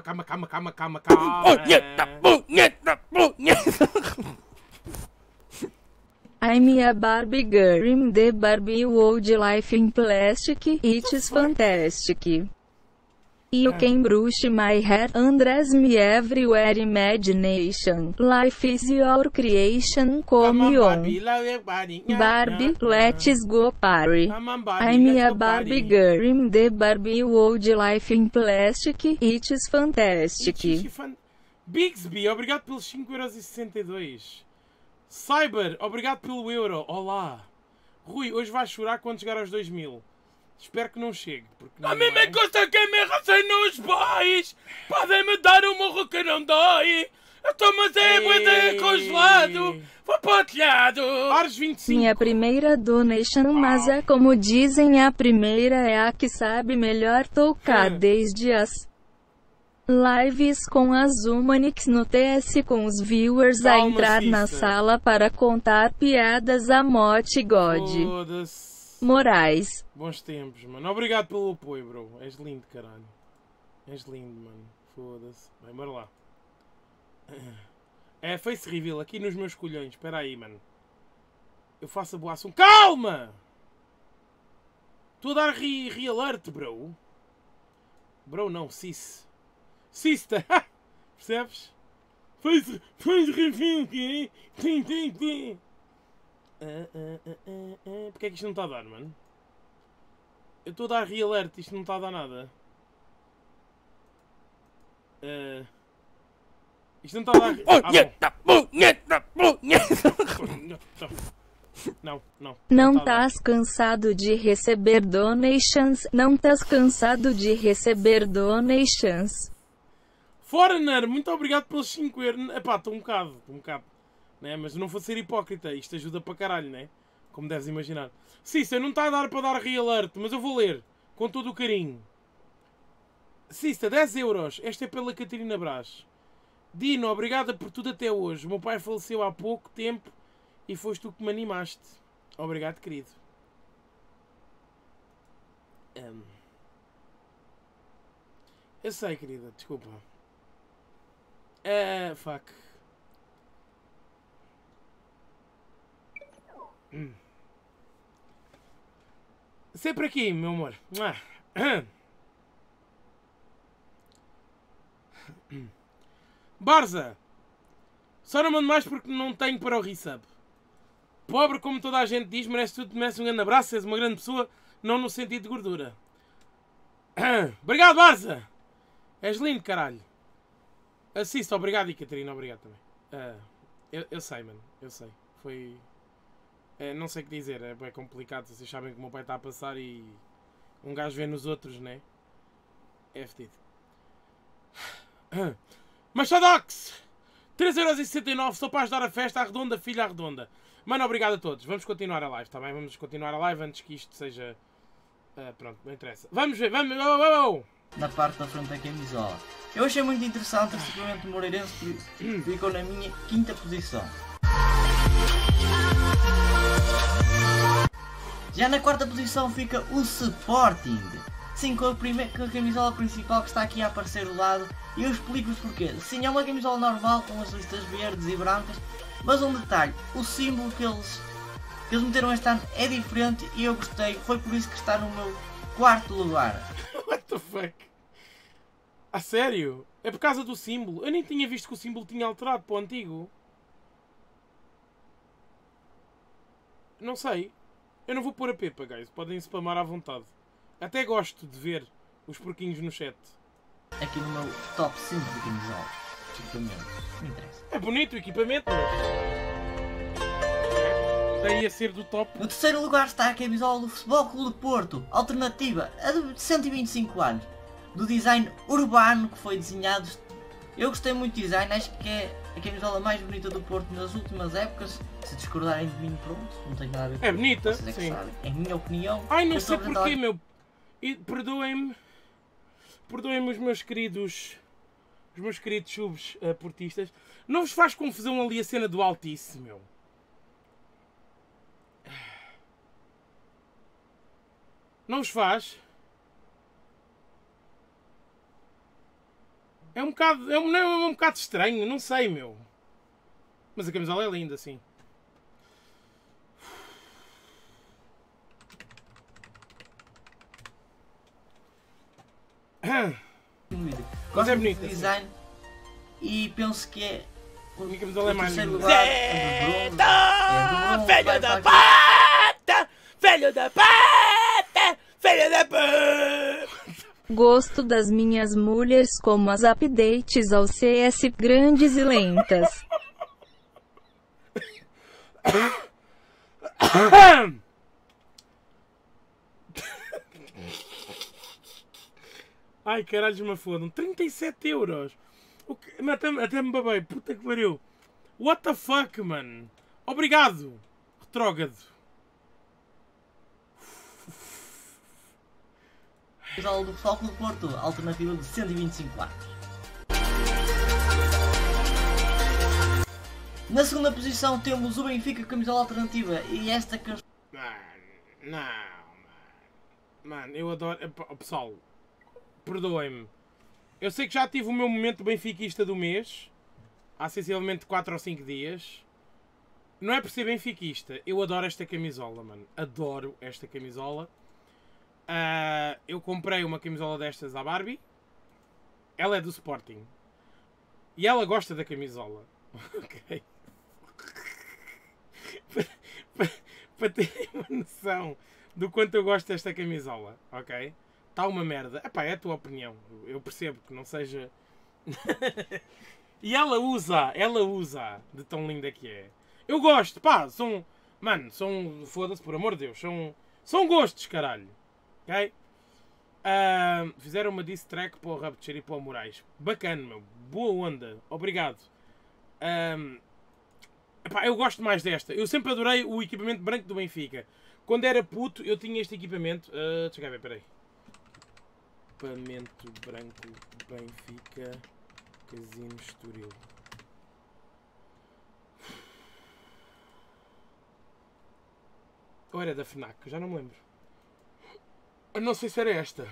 I'm a Barbie girl in the Barbie world, life in plastic, it's fantastic. You can brush my hair, undress me everywhere, imagination. Life is your creation, come on. Barbie, let's go party. I'm a Barbie girl in the Barbie world, life in plastic, it's fantastic.
Bixby, obrigado pelos 5,62€. Cyber, obrigado pelo euro. Olá. Rui, hoje vais chorar quando chegar aos 2000. Espero que não chegue. Porque
A mim me custa que me racem nos pais. Podem-me dar um morro que não dói. Eu estou mas é bué congelado. Vou para o telhado.
Ares 25.
Minha primeira donation, mas é como dizem, a primeira é a que sabe melhor tocar desde as lives com as Humanix no TS, com os viewers a
Calma,
entrar na
sister.
sala para contar piadas a Mote God.
Foda-se.
Moraes.
Bons tempos, mano. Obrigado pelo apoio, bro. És lindo, caralho. És lindo, mano. Foda-se. Bem, bora lá. É face reveal aqui nos meus colhões. Espera aí, mano. Eu faço a boa ação. Calma! Estou a dar re-alert, bro. Bro, não. Sister. Percebes? Face reveal, que Tem. Porque é que isto não está a dar, mano? Eu estou a dar re-alert, isto não está a dar nada. Isto não está a dar... Não.
Não
tá a dar.
tás cansado de receber donations? Não tás cansado de receber donations?
Foreigner, muito obrigado pelos 5€. Epá, estou um bocado. Né? Mas não vou ser hipócrita, isto ajuda para caralho, né? Como deves imaginar. Sister, não está a dar para dar re-alert, mas eu vou ler, com todo o carinho. Sister, 10€. Esta é pela Catarina Brás. Dino, obrigada por tudo até hoje. O meu pai faleceu há pouco tempo e foste tu que me animaste. Obrigado, querido. Eu sei, querida, desculpa. Fuck. Sempre aqui, meu amor. Barza! Só não mando mais porque não tenho para o resub. Pobre, como toda a gente diz, merece tudo, merece um grande abraço, és uma grande pessoa, não no sentido de gordura. Obrigado, Barza! És lindo, caralho. Assista, obrigado, e Catarina, obrigado também. Eu sei, mano, eu sei. Foi... não sei o que dizer, é bem complicado. Vocês sabem que o meu pai está a passar e um gajo vê nos outros, né? É fedido. Machadox! 3,69€ só para ajudar a festa à redonda, filha à redonda. Mano, obrigado a todos. Vamos continuar a live, tá bem? Vamos continuar a live antes que isto seja... pronto, não interessa. Vamos ver, vamos...
Na parte da frente da camisola. Eu achei muito interessante este equipamento moreirense que ficou na minha 5ª posição. Já na 4ª posição fica o Sporting. Sim, com a camisola principal que está aqui a aparecer do lado. E eu explico-vos porquê. Sim, é uma camisola normal com as listas verdes e brancas. Mas um detalhe, o símbolo que eles meteram este ano é diferente e eu gostei. Foi por isso que está no meu 4º lugar.
What the fuck? A sério? É por causa do símbolo? Eu nem tinha visto que o símbolo tinha alterado para o antigo. Não sei. Eu não vou pôr a pepa, guys. Podem spamar à vontade. Até gosto de ver os porquinhos no chat.
Aqui no meu top 5 de camisola. Equipamento. Não interessa.
É bonito o equipamento, mas... daí a ser do top.
No 3º lugar está a camisola do Futebol Clube de Porto. Alternativa. A de 125 anos. Do design urbano que foi desenhado. Eu gostei muito do design. Acho que é a camisola mais bonita do Porto nas últimas épocas. Se discordarem de mim, pronto. Não tenho nada a ver com
É bonita,
vocês é que
sim.
sabem. É a minha opinião.
Ai, não
Eu
sei
estou a apresentar-
porquê, meu. E perdoem-me os meus queridos subs portistas. Não vos faz confusão ali a cena do Altice, meu? Não vos faz? É um bocado estranho, não sei, meu. Mas a camisola é linda, sim. Mas é bonito,
do design e penso que é
A minha camisola é mais linda.
Filho da pata! Filho da pata! Filho da pata!
Gosto das minhas mulheres como as updates ao CS grandes e lentas.
Ai, caralho, me fodam. 37€. O que... até me babei. Puta que pariu. What the fuck, man? Obrigado, retrógrado.
camisola do Futebol Clube do Porto, alternativa de 125 anos. Na 2ª posição temos o Benfica, camisola alternativa, e esta que eu...
Não, mano, eu adoro... Pessoal, perdoem-me. Eu sei que já tive o meu momento benfiquista do mês, há sensivelmente 4 ou 5 dias. Não é por ser benfiquista, eu adoro esta camisola, mano. Adoro esta camisola. Eu comprei uma camisola destas à Barbie. Ela é do Sporting. E ela gosta da camisola. Ok. Para terem uma noção do quanto eu gosto desta camisola. Ok? Está uma merda. Epá, é a tua opinião. Eu percebo que não seja... E ela usa de tão linda que é. Eu gosto, pá, são... Mano, são... Foda-se, por amor de Deus. São gostos, caralho. Ok? Fizeram uma diss track para o Rapture e para o Moraes. Bacana, meu. Boa onda. Obrigado. Epá, eu gosto mais desta. Eu sempre adorei o equipamento branco do Benfica. Quando era puto, eu tinha este equipamento. Deixa eu ver, peraí. Equipamento branco Benfica Casino Estoril. Ou era da FNAC? Já não me lembro. Eu não sei se era esta.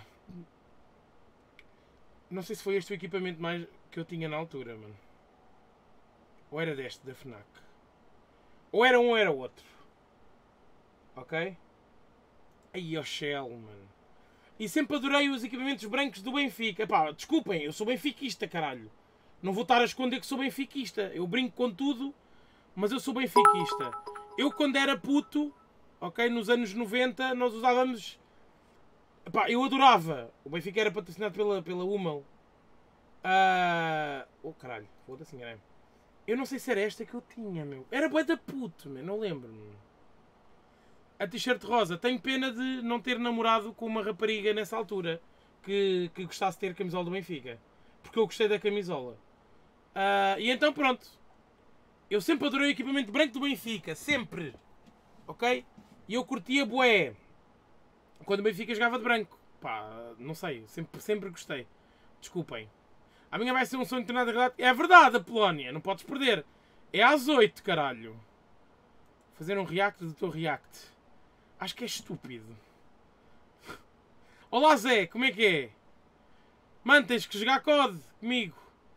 Não sei se foi este o equipamento mais que eu tinha na altura, mano. Ou era deste, da FNAC. Ou era um ou era outro. Ok? Aí, o Shell, mano. E sempre adorei os equipamentos brancos do Benfica. Epá, desculpem, eu sou benfiquista, caralho. Não vou estar a esconder que sou benfiquista. Eu brinco com tudo, mas eu sou benfiquista. Eu, quando era puto, ok, nos anos 90, nós usávamos... Epá, eu adorava. O Benfica era patrocinado pela Hummel. Oh caralho, foda-se, enganei. Eu não sei se era esta que eu tinha, meu. Era bué da puto, meu, não lembro-me. A t-shirt rosa. Tenho pena de não ter namorado com uma rapariga nessa altura que gostasse de ter camisola do Benfica. Porque eu gostei da camisola. E então pronto. Eu sempre adorei o equipamento branco do Benfica. Sempre. Ok? E eu curtia bué quando o Benfica jogava de branco. Pá, não sei. Sempre gostei. Desculpem. A minha vai ser um sonho de tornado de realidade. É verdade, Apolónia. Não podes perder. É às 8, caralho. Fazer um react do teu react. Acho que é estúpido. Olá, Zé. Como é que é? Mano, tens que jogar COD comigo.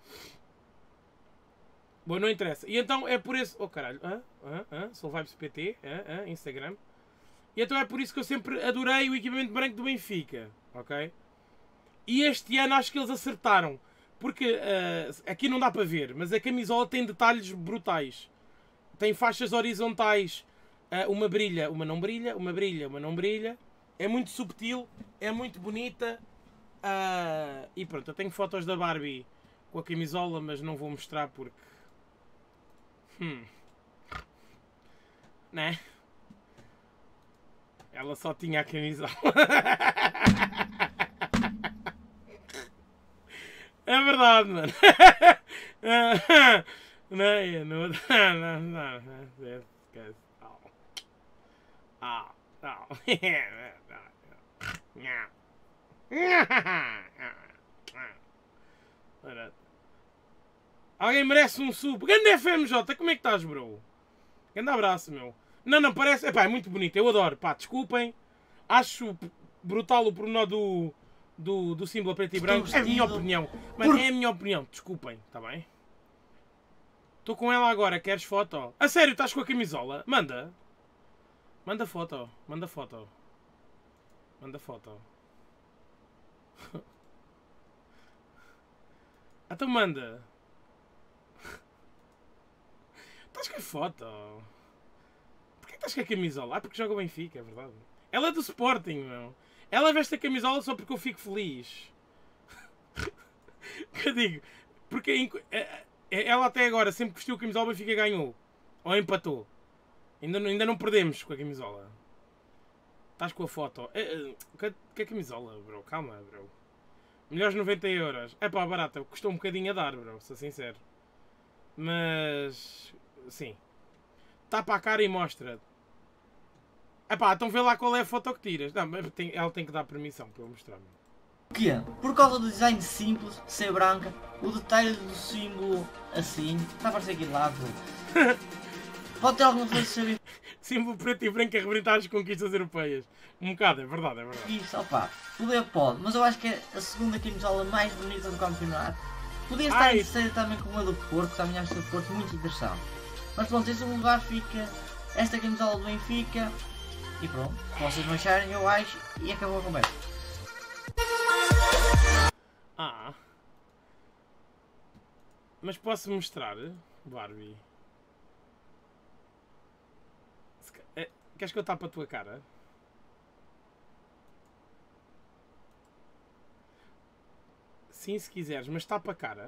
Bom, não interessa. E então é por isso... Oh, caralho. Sou Vibes PT. Instagram. E então é por isso que eu sempre adorei o equipamento branco do Benfica. Ok? E este ano acho que eles acertaram. Porque aqui não dá para ver, mas a camisola tem detalhes brutais. Tem faixas horizontais. Uma brilha, uma não brilha, uma brilha, uma não brilha. É muito subtil, é muito bonita. E pronto, eu tenho fotos da Barbie com a camisola, mas não vou mostrar porque... Né? Ela só tinha a camisola. É verdade, mano. Não. Alguém merece um sub. Grande FMJ, como é que estás, bro? Grande abraço, meu. Não, parece... Epá, é muito bonito, eu adoro. Pá, desculpem. Acho brutal o pormenor do símbolo preto e branco. É a minha opinião. Mano, é a minha opinião. Desculpem, está bem? Estou com ela agora, queres foto? A sério, estás com a camisola? Manda. Manda foto. Manda foto. Manda foto. Então manda. Estás com a foto? Porquê estás com a camisola? Porque joga o Benfica, é verdade. Ela é do Sporting, meu. Ela veste a camisola só porque eu fico feliz. Que eu digo. Porque ela até agora sempre vestiu a camisola, o Benfica ganhou. Ou empatou. Ainda não perdemos com a camisola. Estás com a foto. Que a camisola, bro? Calma, bro. Melhores 90 euros. É pá, barata. Custou um bocadinho a dar, bro. Sou sincero. Mas... Sim. Tapa a cara e mostra. Epá, então vê lá qual é a foto que tiras. Não, ela tem que dar permissão para eu mostrar.
O quê? Por causa do design simples, ser branca, o detalhe do símbolo assim, está a parecer aqui de lado. Pode ter alguma coisa de saber
Símbolo preto e branco a representar as conquistas europeias. Um bocado, é verdade.
isso, opá, poder pode, mas eu acho que é a segunda camisola mais bonita do campeonato. Podia estar em terceira também com a do Porto, também acho que do Porto muito interessante. Mas pronto, esse lugar fica, esta camisola do Benfica, e pronto, se vocês não acharem eu acho, e acabou a conversa.
Mas posso mostrar, Barbie? Queres que eu tape a tua cara? Sim, se quiseres, mas tapa a cara.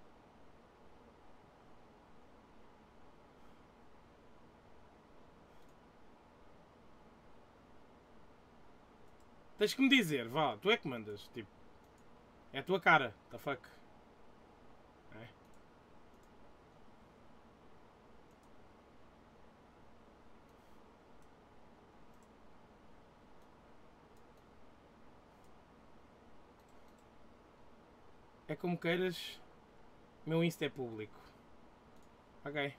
Tens que me dizer, vá, tu é que mandas, tipo. É a tua cara, the fuck. É como queiras, meu Insta é público. Ok.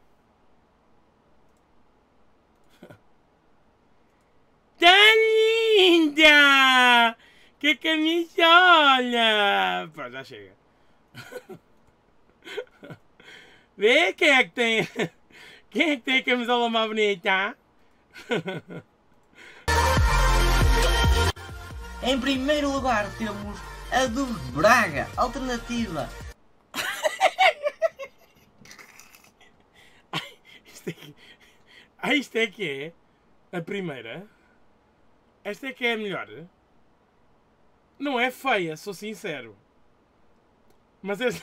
Tá linda! Que camisola! Pronto, já chega. Vê quem é que tem. Quem é que tem a camisola mais bonita?
Em primeiro lugar temos a do Braga, alternativa.
Isto é que é a primeira. Esta é que é a melhor. Não é feia, sou sincero. Mas este...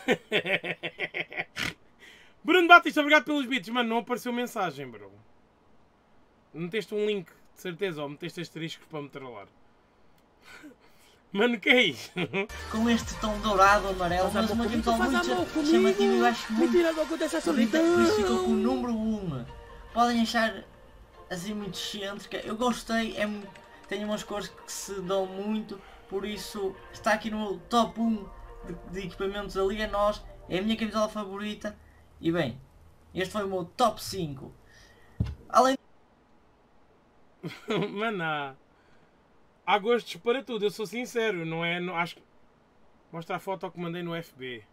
Bruno Batista, obrigado pelos bits. Mano, não apareceu mensagem, bro. Meteste um link, de certeza, ou meteste asteriscos para me trollar. Mano, que é isso?
Com este tom dourado, amarelo, mas uma camisola muito chamativa e eu acho muito bonita, por isso ficou com o número 1. Podem achar assim muito excêntrica. Eu gostei, tem umas cores que se dão muito, por isso está aqui no top 1 de equipamentos da Liga NOS. É a minha camisola favorita. E bem, este foi o meu top 5. Além
Mano, há gostos para tudo, eu sou sincero, não é? Não, acho que. Mostra a foto que mandei no FB.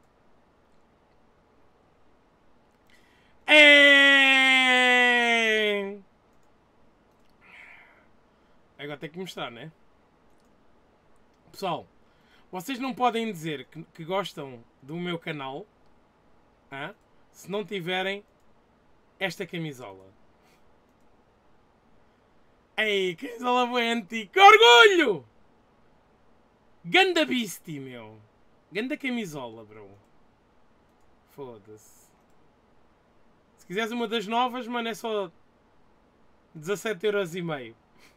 Agora tem que mostrar, né? Pessoal, vocês não podem dizer que gostam do meu canal se não tiverem esta camisola. Ei, camisola boa antiga. Que orgulho! Ganda Beastie, meu. Ganda camisola, bro. Foda-se. Se quiseres uma das novas, mano, é só 17,5€.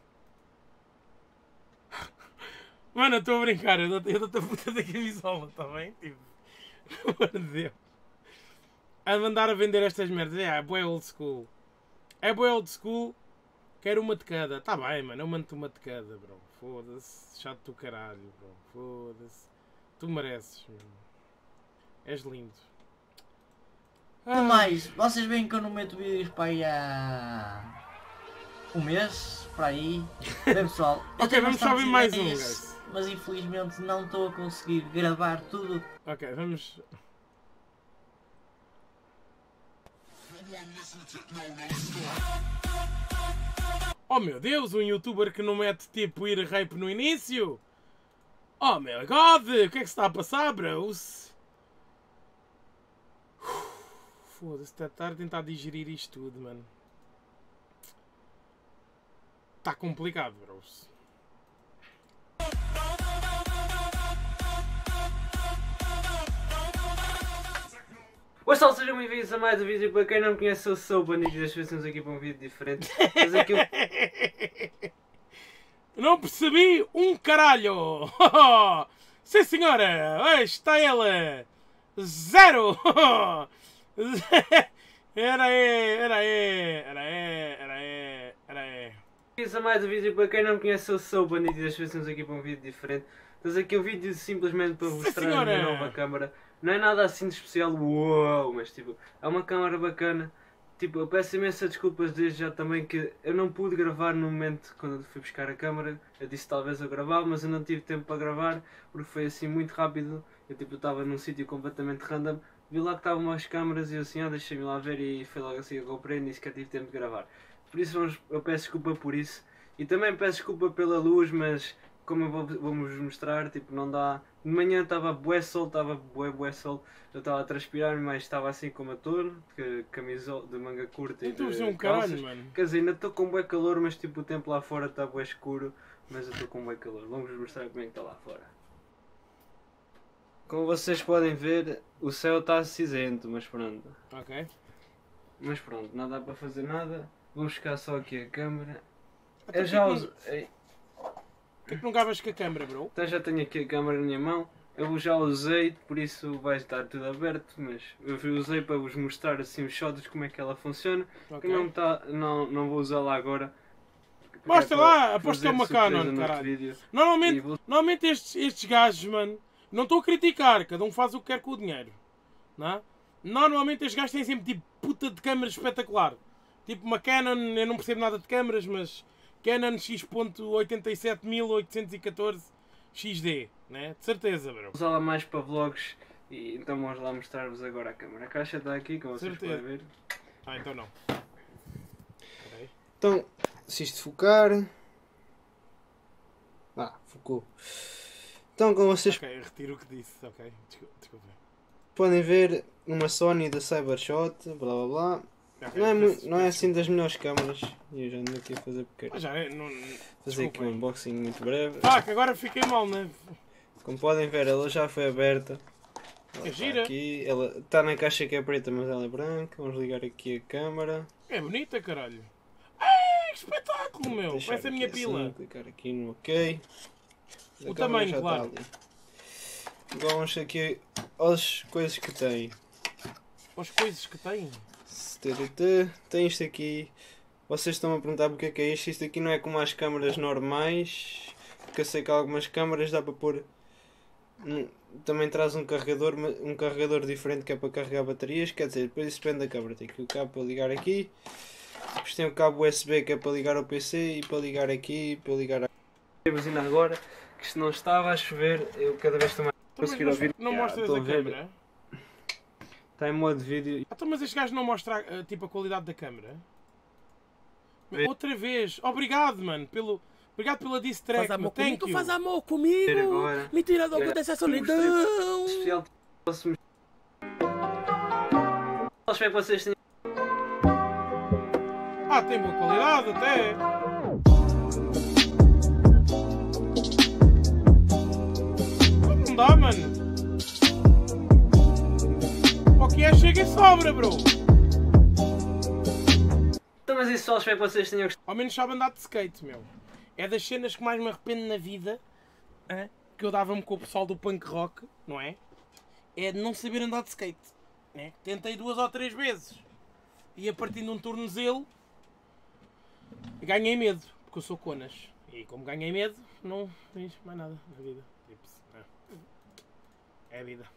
Mano, eu estou a brincar. Eu dou-te a puta da camisola, tá bem? Tipo, pelo amor de Deus. A mandar a vender estas merdas. É bué old school. É bué old school. Quero uma de cada. Tá bem, mano. Eu mando-te uma de cada, bro. Foda-se. Chato do caralho, bro. Foda-se. Tu mereces, mano. És lindo.
mais, vocês veem que eu não meto vídeos para aí há um mês, para aí. Bem pessoal, eu
Ok,
tenho
vamos só
bastantes
ver mais um,
ideias,
guys.
mas infelizmente não estou a conseguir gravar tudo.
Ok, vamos. Oh meu Deus, um youtuber que não mete tipo ir rape no início? Oh meu god, o que é que se está a passar, bros? Foda-se, estar a tentar digerir isto tudo, mano. Está complicado, bros.
Oi pessoal, sejam bem-vindos a mais um vídeo. Para quem não me conhece, eu sou o Bandido e desta vez estamos aqui para um vídeo diferente. Mas aqui
Não percebi um caralho! Sim senhora! Aí está ela! Zero! Era
a mais um vídeo. Para quem não me conhece, eu sou o Bandido e desta vez estamos aqui para um vídeo diferente. Mas aqui um vídeo simplesmente para mostrar a minha nova câmara. Não é nada assim de especial, uou, mas tipo, é uma câmara bacana. Tipo, eu peço imensas desculpas desde já também que eu não pude gravar no momento quando eu fui buscar a câmara. Eu disse talvez eu gravava, mas eu não tive tempo para gravar porque foi assim muito rápido. Eu tipo, estava num sítio completamente random, vi lá que estavam umas câmaras e eu assim, deixa-me lá ver, e foi logo assim que eu comprei e nem sequer tive tempo de gravar. Por isso eu peço desculpa por isso. E também peço desculpa pela luz, mas como eu vou-vos mostrar, tipo, não dá. De manhã estava bué sol, bué sol. Eu estava a transpirar, mas estava assim como a touro, camisola de manga curta e de
um
calças.
caralho, mano.
Quer dizer, ainda estou com bué calor, mas tipo, o tempo lá fora está bué escuro, mas eu estou com bué calor. Vamos mostrar como é que está lá fora. Como vocês podem ver, o céu está cinzento, mas pronto.
Ok.
Mas pronto, não dá para fazer nada. Vou buscar só aqui a câmera.
Então,
Eu já
tipo,
usei.
Por que não gravas com a câmera, bro?
Então já tenho aqui a câmera na minha mão. Eu já usei, por isso vai estar tudo aberto, mas eu usei para vos mostrar assim os shots como é que ela funciona.
Ok.
Não vou usá-la agora.
Mostra
É
lá,
para
aposto que é
fazer
uma
surpresa
Canon,
noutro
caralho.
vídeo.
Normalmente,
E vou-
normalmente estes gajos, mano, não estou a criticar, cada um faz o que quer com o dinheiro. Não é? Normalmente estes gajos têm sempre tipo puta de câmera espetacular. Tipo uma Canon, eu não percebo nada de câmeras, mas Canon X.87814 XD, né? De certeza, bro.
Vou usá-la mais para vlogs e então vamos lá mostrar-vos agora a câmera. A caixa está aqui, como vocês
Certeza.
podem ver.
Ah, então não. Peraí.
Então, se isto focar... focou. Então, como vocês
Ok, eu retiro o que disse, ok. Desculpa.
podem ver, uma Sony da Cybershot, blá blá blá.
Ok,
Não é assim das melhores câmaras. E eu já ando aqui a fazer pequeno.
Ah, já é, não...
Fazer aqui um
desculpem.
unboxing muito breve.
Fuck, agora fiquei mal, né?
Como podem ver, ela já foi aberta. Ela
É
tá
gira.
aqui, ela está na caixa que é preta, mas ela é branca. Vamos ligar aqui a câmera.
É bonita, caralho. Ai, que espetáculo, meu.
Deixar
Parece a minha
aqui
pila.
assim, clicar aqui no OK. A
O
câmera
tamanho,
já
claro.
está ali. Agora vamos aqui às coisas que tem.
As coisas que tem.
Tem isto aqui. Vocês estão a perguntar porque é que é isto. Isto aqui não é como as câmaras normais. Porque eu sei que algumas câmaras dá para pôr. Também traz um carregador diferente que é para carregar baterias. Quer dizer, depois isso depende da câmara. Tem aqui o cabo para ligar aqui. Depois tem o cabo USB que é para ligar ao PC. E para ligar aqui. Para ligar a buzina agora. Que isto não estava a chover. Eu cada vez estou mais a
Então,
conseguir
mas
ouvir.
não mostras
estou
a
a ver.
câmera?
Está em modo vídeo.
Então, mas este gajo não mostra tipo a qualidade da câmera?
Vê.
Outra vez. Obrigado, mano. Obrigado pela diss track.
Faz amor
Thank
comigo,
you.
faz amor comigo.
Agora.
Me tira logo dessa solidão.
Especial. Espero que vocês tenham.
Ah, tem boa qualidade até. Não dá, mano. O que é chega e sobra, bro.
Então, mas isso só espero que vocês tenham gostado.
Ao menos sabe andar de skate, meu. É das cenas que mais me arrependo na vida. Que eu dava-me com o pessoal do punk rock, não é? É de não saber andar de skate. Né? Tentei 2 ou 3 vezes. Ia partindo um tornozelo. E ganhei medo. Porque eu sou conas. E como ganhei medo, não fiz mais nada na vida. É a vida.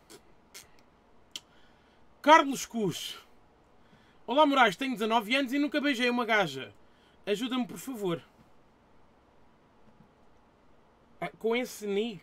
Carlos Cus. Olá, Moraes. Tenho 19 anos e nunca beijei uma gaja. Ajuda-me, por favor. Com esse nick.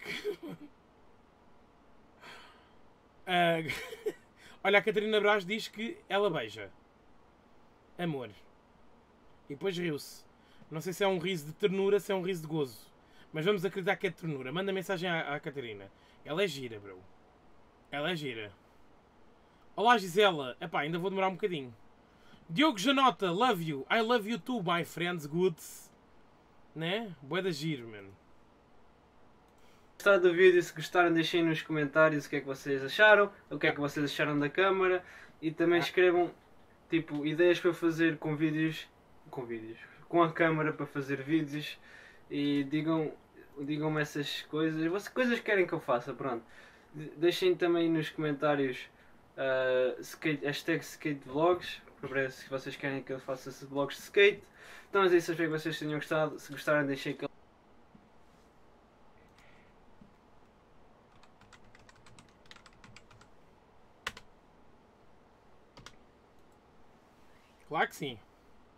Olha, a Catarina Brás diz que ela beija. Amor. E depois riu-se. Não sei se é um riso de ternura, se é um riso de gozo. Mas vamos acreditar que é de ternura. Manda mensagem à Catarina. Ela é gira, bro. Ela é gira. Olá, Gisela. Epá, ainda vou demorar um bocadinho. Diogo Janota, love you. I love you too, my friends. Goods. Né? Bué da giro, mano.
Gostar do vídeo, se gostaram deixem nos comentários o que é que vocês acharam, o que é que vocês acharam da câmara e também escrevam tipo ideias para fazer com a câmara para fazer vídeos e digam-me essas coisas, coisas que querem que eu faça, pronto. Deixem também nos comentários hashtag skatevlogs para se vocês querem que eu faça vlogs de skate. Então é isso, espero que vocês tenham gostado, se gostaram deixem aquele
Claro que sim.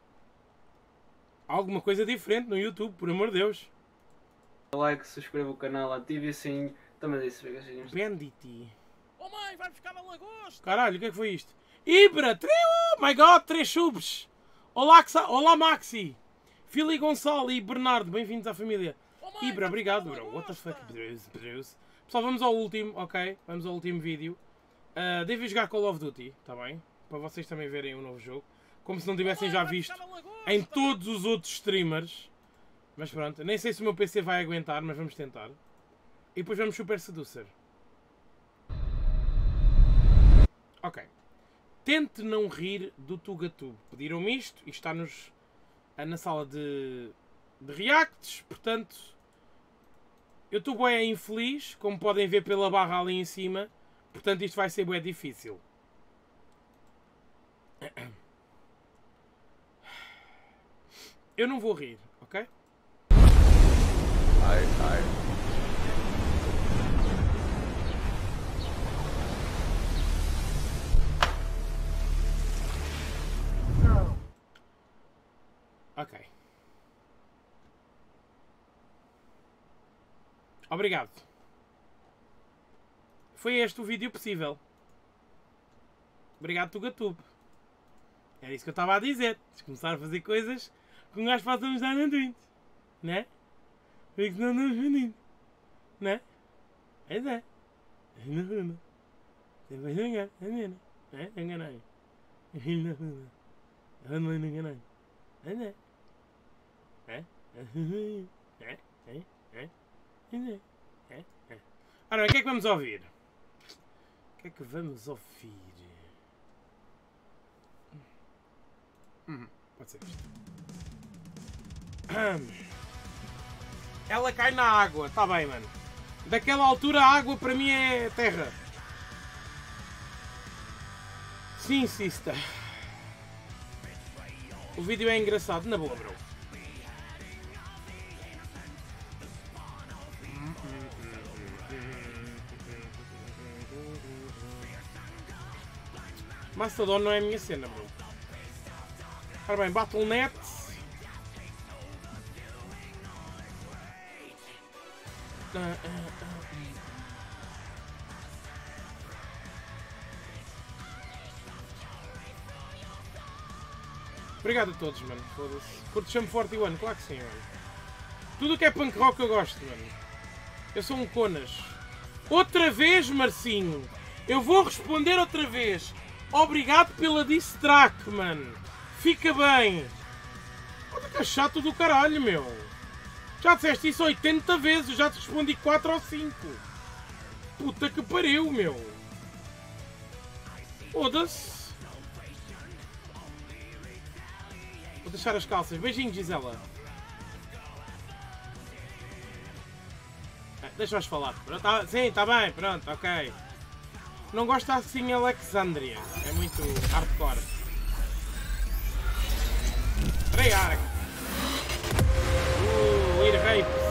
Alguma coisa diferente no YouTube, por amor de Deus.
like, subscreva o canal, ative o sininho. Também é isso, espero que vocês tenham gostado.
Banditi.
Oh mãe, vai buscar a lagosta.
Caralho, o que é que foi isto? Ibra, oh my god, 3 subs. Olá Maxi. Fili Gonçalo e Bernardo, bem-vindos à família. Ibra, obrigado, bro. What the fuck, Bruce. Pessoal, vamos ao último, ok? Vamos ao último vídeo. Devem jogar Call of Duty, tá bem? Para vocês também verem o novo jogo. Como se não tivessem já visto em todos os outros streamers. Mas pronto, nem sei se o meu PC vai aguentar, mas vamos tentar. E depois vamos Super Seducer. Ok. Tente não rir do Tugatube. Pediram-me isto e está na sala de reacts, portanto eu estou bem infeliz, como podem ver pela barra ali em cima, portanto isto vai ser bem difícil. Eu não vou rir, ok? Ok. Obrigado. Foi este o vídeo possível. Obrigado, Tugatube. Era isso que eu estava a dizer. Tens de começar a fazer coisas que um gajo faça nos dar na Twitch. Né? Porque senão não nos venimos. Né? Pois é. Filho da puta. Depois não engana. É? Enganei. Filho da puta. Eu não enganei. Pois é. Ora bem, o que é que vamos ouvir? que é que vamos ouvir? Pode ser isto. Ela cai na água, tá bem, mano. Daquela altura a água para mim é terra. Sim, sister. O vídeo é engraçado, na boa, bro. Mastodon não é a minha cena, bro. Ora bem, Battle.net. Obrigado a todos, mano. Foda-se. Curto Chamo 41, claro que sim, mano. Tudo o que é punk rock eu gosto, mano. Eu sou um conas. Outra vez, Marcinho. Eu vou responder outra vez. Obrigado pela diss track, mano. Fica bem. Olha que é chato do caralho, meu. Já disseste isso 80 vezes. Já te respondi 4 ou 5. Puta que pariu, meu. Foda-se. Vou deixar as calças. Beijinhos, Gisela. Deixa-os falar. Sim, tá bem. Pronto, ok. Não gosto assim Alexandria. É muito hardcore. Treyarch. Ir rape.